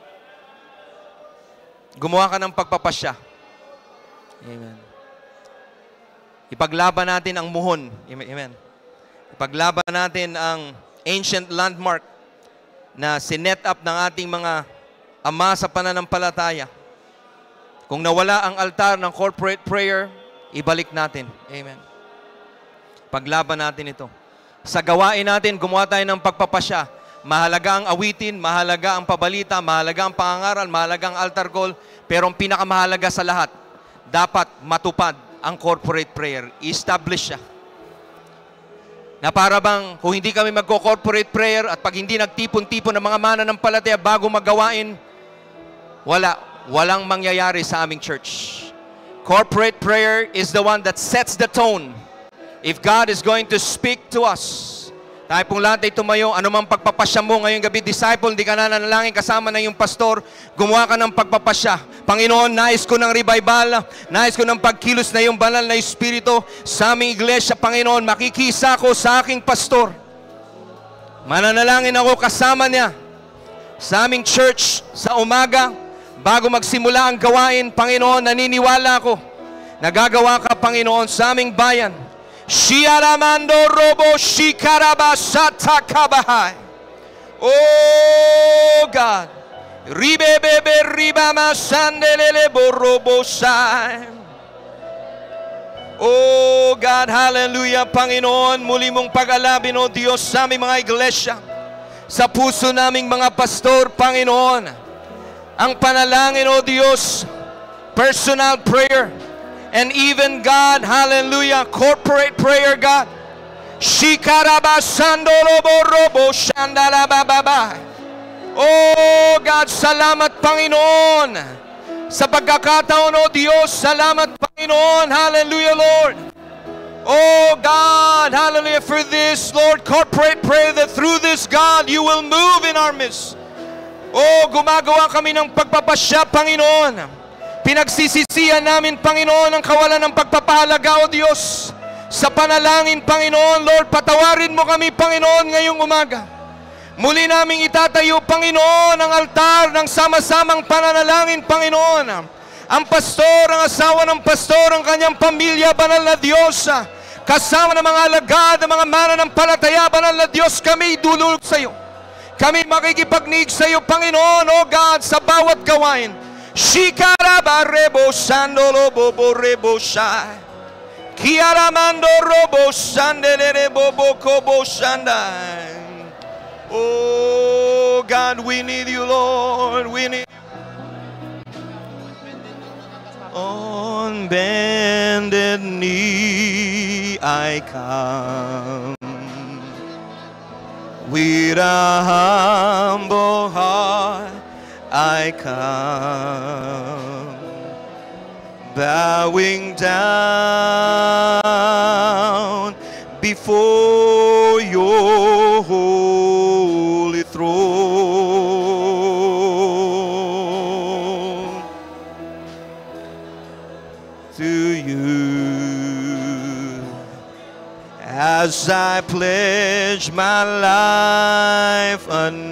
Gumawa ka ng pagpapasya. Amen. Ipaglaban natin ang muhon. Amen. Ipaglaban natin ang ancient landmark na sinet up ng ating mga ama sa pananampalataya. Kung nawala ang altar ng corporate prayer, ibalik natin. Amen. Paglaban natin ito. Sa gawain natin, gumawa tayo ng pagpapasya. Mahalaga ang awitin, mahalaga ang pabalita, mahalaga ang pangangaral, mahalaga ang altar call, pero ang pinakamahalaga sa lahat, dapat matupad ang corporate prayer. I-establish siya. Na para bang kung hindi kami magko-corporate prayer at pag hindi nagtipon-tipon ng mga mananampalataya bago magawain, walang mangyayari sa aming church. Corporate prayer is the one that sets the tone. If God is going to speak to us, tayo pong lahat ay tumayo, anumang pagpapasya mo ngayong gabi, disciple, hindi ka na nanalangin kasama na yung pastor, gumawa ka ng pagpapasya. Panginoon, nais ko ng revival, nais ko ng pagkilos na yung banal na Espiritu sa aming iglesia. Panginoon, makikisa ko sa aking pastor. Mananalangin ako kasama niya sa aming church sa umaga, bago magsimula ang gawain. Panginoon, naniniwala ako, nagagawa ka, Panginoon, sa aming bayan. Shiaramando robo shikarabasata kabahay. Oh God. Ribebebe ribama sandelele borobosay. Oh God, hallelujah, Panginoon, muli mong pag-alabin, O Diyos, sa aming mga iglesia, sa puso naming mga pastor, Panginoon, ang panalangin, O Diyos, personal prayer, and even, God, hallelujah, corporate prayer, God. Shikarabasandoloborobo shandalabababa. Oh, God, salamat, Panginoon. Sa pagkakataon, O Diyos, salamat, Panginoon. Hallelujah, Lord. Oh, God, hallelujah, for this, Lord, corporate prayer, that through this, God, you will move in our midst. Oh, gumagawa kami ng pagpapasya, Panginoon. Pinagsisisihan namin, Panginoon, ang kawalan ng pagpapahalaga, O Diyos. Sa panalangin, Panginoon, Lord, patawarin mo kami, Panginoon, ngayong umaga. Muli naming itatayo, Panginoon, ang altar ng sama-samang pananalangin, Panginoon. Ang pastor, ang asawa ng pastor, ang kanyang pamilya, banal na Diyos. Kasama ng mga alagad, ng mga mananampalataya, banal na Diyos, kami idulog sa iyo. Kami makikipagnig sa iyo, Panginoon, O God, sa bawat gawain. Shikarabarebo sandolo bobo rebo shai. Kiaramando robo sandelere bobo kobo shandai. Oh God, we need you, Lord. We need you. On bended knee I come, with a humble heart I come, bowing down before your holy throne. To you, as I pledge my life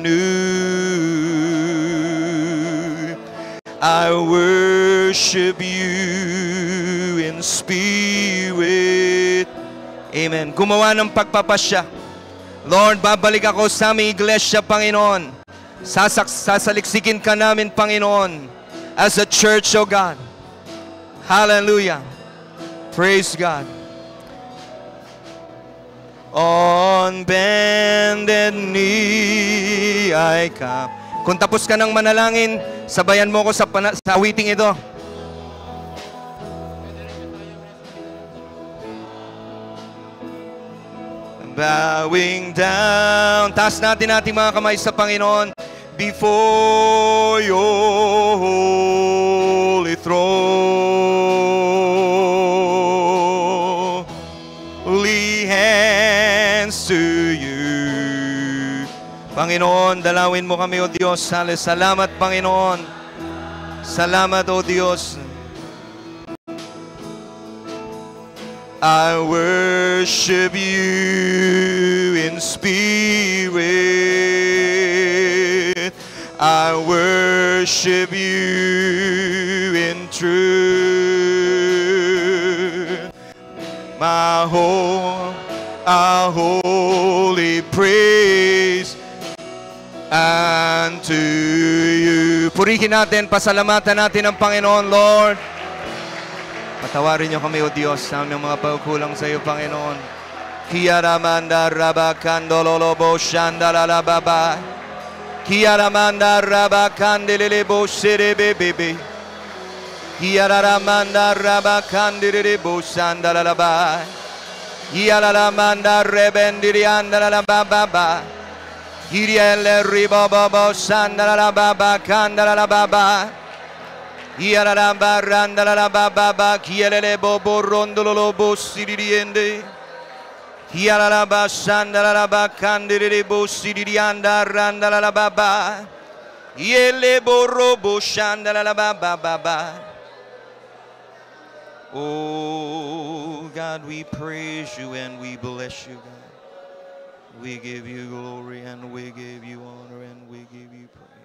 anew, I worship you in spirit. Amen. Gumawa ng pagpapasya. Lord, babalik ako sa aming iglesia, Panginoon. Sasaliksikin ka namin, Panginoon, as a church, O God. Hallelujah. Praise God. On bended knee I come. Kung tapos ka ng manalangin, sabayan mo ko sa awiting ito. Bowing down. Taas natin ating mga kamay sa Panginoon. Before your holy throne. Holy hands to you. Panginoon, dalawin mo kami, O Diyos. Salamat, Panginoon. Salamat, O Diyos. I worship you in spirit. I worship you in truth. My whole, our holy praise unto you. Purihin natin, pasalamatan natin ang Panginoon, Lord. Patawarin niyo kami, O Diyos, sa aming mga pagkulang sa iyo, Panginoon. Kiyaramanda rabakandololobo shandalalababa. Kiyaramanda rabakandelelebo serebebebe. Kiyaramanda rabakandelelebo shandalalaba. Kiyaramanda rebendiriandalalababa. Kiriele ribobobo shandalalababa kandalalababa. Iyararamba randalalababa kiyelele bobo rondololobo siririende. Iyararaba sandalalaba kandirebo siririanda randalalababa. Iyele borobo sandalalababa. Oh God, we praise you and we bless you, God. We give you glory and we give you honor and we give you praise.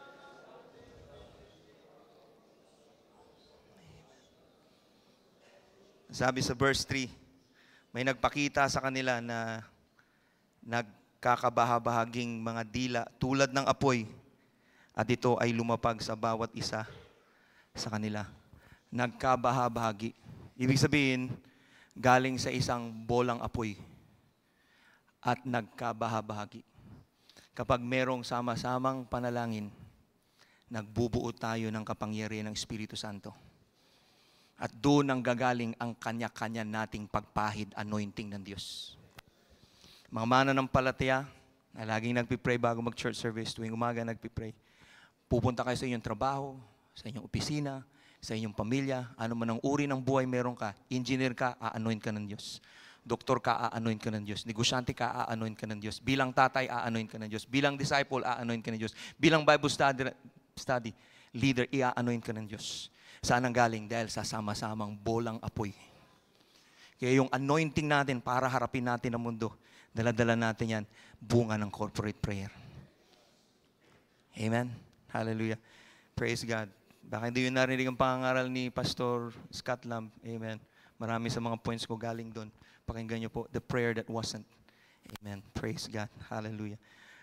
Sabi sa verse 3, may nagpakita sa kanila na nagkakabahabahaging mga dila tulad ng apoy at ito ay lumapag sa bawat isa sa kanila. Nagkabahabahagi. Ibig sabihin, galing sa isang bolang apoy at nagkabahabahagi. Kapag merong sama-samang panalangin, nagbubuo tayo ng kapangyarihan ng Espiritu Santo. At doon ang gagaling ang kanya-kanya nating pagpahid, anointing ng Diyos. Mga mananampalataya na laging nagpipray bago mag-church service, tuwing umaga nagpipray. Pupunta kayo sa inyong trabaho, sa inyong opisina, sa inyong pamilya, ano man ang uri ng buhay meron ka, engineer ka, a-anoint ka ng Diyos. Doktor ka, a-anoint ka ng Diyos. Negosyante ka, a-anoint ka ng Diyos. Bilang tatay, a-anoint ka ng Diyos. Bilang disciple, a-anoint ka ng Diyos. Bilang Bible study leader, i-anoint ka ng Diyos. Saan ang galing? Dahil sa sama-samang bolang apoy. Kaya yung anointing natin para harapin natin ang mundo, dala-dala natin yan, bunga ng corporate prayer. Amen? Hallelujah. Praise God. Baka hindi yun narinig ang pangangaral ni Pastor Scott Lamb. Amen. Marami sa mga points ko galing doon. Pakinggan niyo po, the prayer that wasn't. Amen. Praise God. Hallelujah.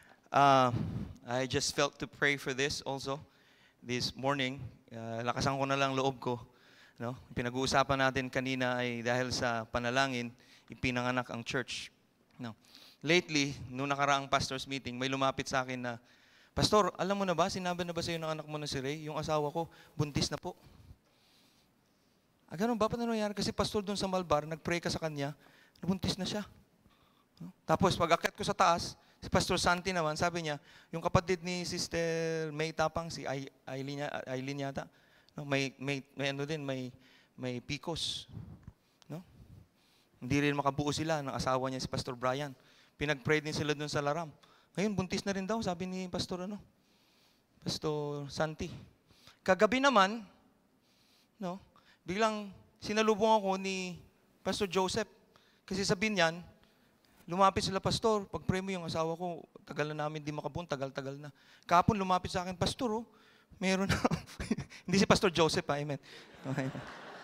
I just felt to pray for this also. This morning, lakasan ko na lang loob ko. No? Pinag-uusapan natin kanina ay dahil sa panalangin, ipinanganak ang church. No. Lately, nung nakaraang pastor's meeting, may lumapit sa akin na, Pastor, alam mo na ba, sinabi na ba sa iyo ng anak mo na si Ray, yung asawa ko, buntis na po. Ganun ba? Paano nangyari? Kasi pastor doon sa Malbar, nag-pray ka sa kanya, nabuntis na siya. No? Tapos, pag-akyat ko sa taas, si Pastor Santi naman, sabi niya, yung kapatid ni Sister May Tapang, si Aileen yata, no? may ano din, may PCOS. No? Hindi rin makabuo sila ng asawa niya si Pastor Brian. Pinag-pray din sila doon sa Laram. Ngayon, buntis na rin daw, sabi ni Pastor Pastor Santi. Kagabi naman, no, biglang sinalubong ako ni Pastor Joseph. Kasi sabihin niyan, lumapit sila, Pastor, pag-pray mo yung asawa ko, tagal na namin di makabuon, tagal-tagal na. Kahapon lumapit sa akin, Pastor, meron na. Hindi si Pastor Joseph, amen.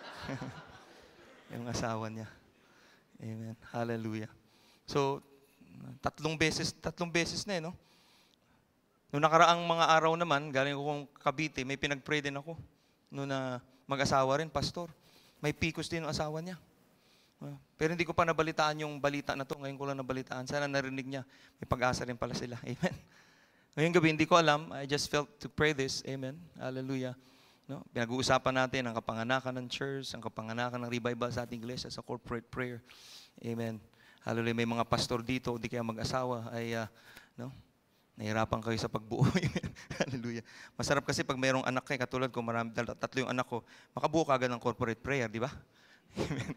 Yung asawa niya. Amen. Hallelujah. So, Tatlong beses na no? Noong nakaraang mga araw naman, galing ko kong Cavite, may pinag-pray din ako. Noong na mag-asawa rin, pastor. May PCOS din ang asawa niya. Pero hindi ko pa nabalitaan yung balita na to. Ngayon ko lang nabalitaan. Sana narinig niya. May pag-asa rin pala sila. Amen. Ngayong gabi, hindi ko alam. I just felt to pray this. Amen. Hallelujah. No? Pinag-uusapan natin ang kapanganakan ng church, ang kapanganakan ng revival sa ating iglesia sa corporate prayer. Amen. Hallelujah. May mga pastor dito, hindi kaya mag-asawa, ay nahirapan kayo sa pagbuo. Hallelujah. Masarap kasi pag mayroong anak kayo, katulad ko, tatlo yung anak ko, makabuo ka agad ng corporate prayer, di ba? Amen.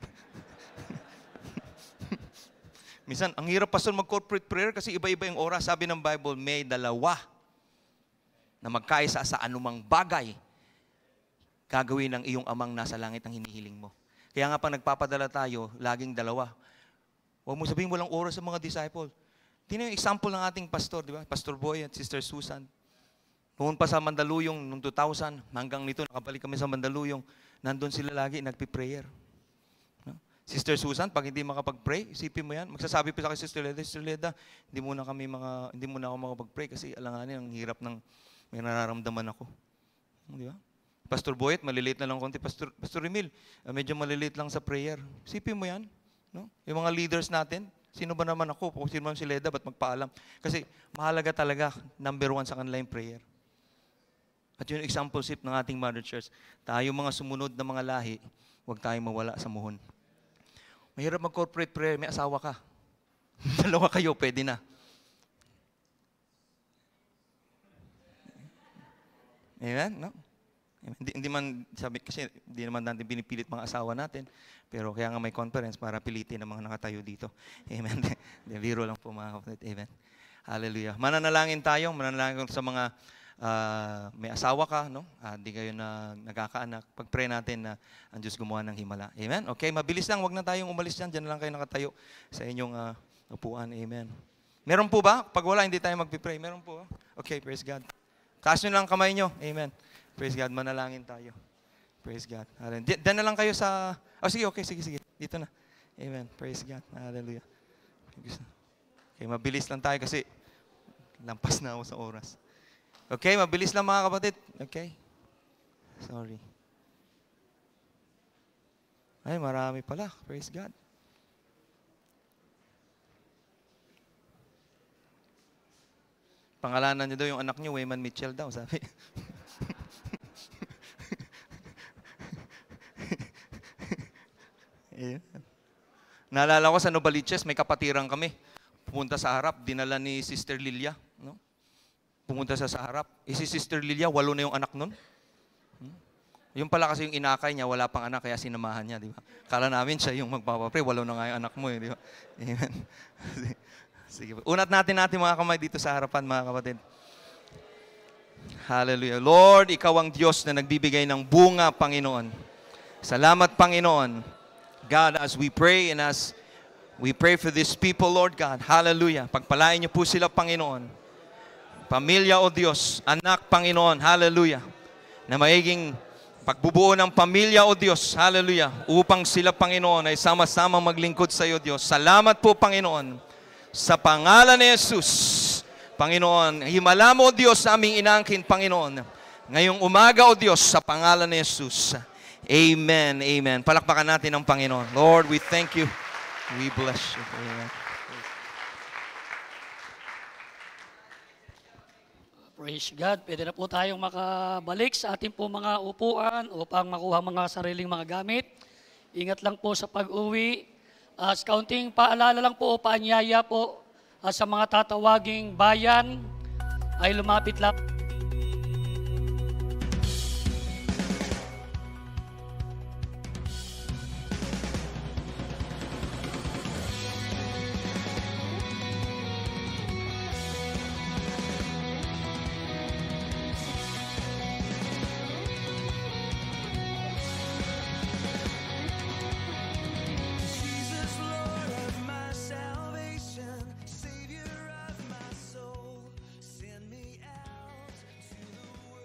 Minsan, ang hirap pastor mag-corporate prayer kasi iba-iba yung oras. Sabi ng Bible, may dalawa na magkaisa sa anumang bagay gagawin ng iyong amang nasa langit ang hinihiling mo. Kaya nga pag nagpapadala tayo, laging dalawa. Huwag mo sabihin walang oras sa mga disciple. Tingnan yung example ng ating pastor, di ba? Pastor Boy at Sister Susan. Noon pa sa Mandaluyong, noong 2000, hanggang nito, nakabalik kami sa Mandaluyong, nandun sila lagi, nagpi-prayer. No? Sister Susan, pag hindi makapag-pray, isipin mo yan. Magsasabi pa sa akin, Sister Leda, hindi muna ako makapag-pray kasi alanganin, ang hirap ng may nararamdaman ako. Di ba? Pastor Boyet, malilate na lang konti. Pastor Emil, medyo malilate lang sa prayer. Isipin mo yan. No? Yung mga leaders natin, sino ba naman ako? Kung sino man si Leda, ba't magpaalam? Kasi mahalaga talaga, number 1 sa kanila yung prayer. At yun yung example ship ng ating Mother Church. Tayo mga sumunod na mga lahi, huwag tayong mawala sa muhon. Mahirap mag-corporate prayer, may asawa ka. Dalawa kayo, pwede na. Amen? No? Hindi man sabi kasi hindi naman natin binipilit mga asawa natin, pero kaya nga may conference para pilitin ang mga nakatayo dito. Amen. Biro lang po mga kapatid. Amen. Hallelujah. Mananalangin tayo, mananalangin sa mga may asawa ka, no? Hindi kayo na nagkakaanak. Pag-pray natin na ang Diyos gumawa ng himala. Amen. Okay, mabilis lang, wag na tayong umalis diyan. Diyan lang kayo nakatayo sa inyong upuan. Amen. Meron po ba? Pag wala, hindi tayo magpi-pray. Meron po. Okay, praise God. Taas nyo lang kamay nyo. Amen. Praise God. Manalangin tayo. Praise God. Hallelujah. Diyan na lang kayo sa... sige, okay. Sige. Dito na. Amen. Praise God. Hallelujah. Okay, mabilis lang tayo kasi lampas na ako sa oras. Okay, mabilis lang mga kapatid. Okay. Sorry. Ay, marami pala. Praise God. Pangalanan niyo daw yung anak niyo, Wayman Mitchell daw, sabi. Naalala ko sa Novaliches, may kapatiran kami. Pumunta sa harap, dinala ni Sister Lilia. No? Pumunta sa harap. Si Sister Lilia, 8 na yung anak nun. Yung pala kasi yung inakay niya, wala pang anak, kaya sinamahan niya. Di ba? Kala namin siya yung magpapapray, 8 na nga yung anak mo. Di ba? Amen. Sige. Unat natin mga kamay dito sa harapan, mga kapatid. Hallelujah. Lord, Ikaw ang Diyos na nagbibigay ng bunga, Panginoon. Salamat, Panginoon. God, as we pray and as we pray for these people, Lord God, hallelujah. Pagpalain niyo po sila, Panginoon. Pamilya, O Diyos, anak, Panginoon, hallelujah. Na magiging pagbubuo ng pamilya, O Diyos, hallelujah. Upang sila, Panginoon, ay sama-sama maglingkod sa iyo, Diyos. Salamat po, Panginoon. Sa pangalan ni Jesus, Panginoon, himala mo, O Diyos, sa aming inaangkin, Panginoon. Ngayong umaga, O Diyos, sa pangalan ni Jesus. Amen, amen. Palakpakan natin ang Panginoon. Lord, we thank you. We bless you. Amen. Praise God. Pwede na po tayong makabalik sa ating po mga upuan upang makuha mga sariling mga gamit. Ingat lang po sa pag-uwi. As kaunting paalala lang po o paanyaya po sa mga tatawaging bayan ay lumapit lang.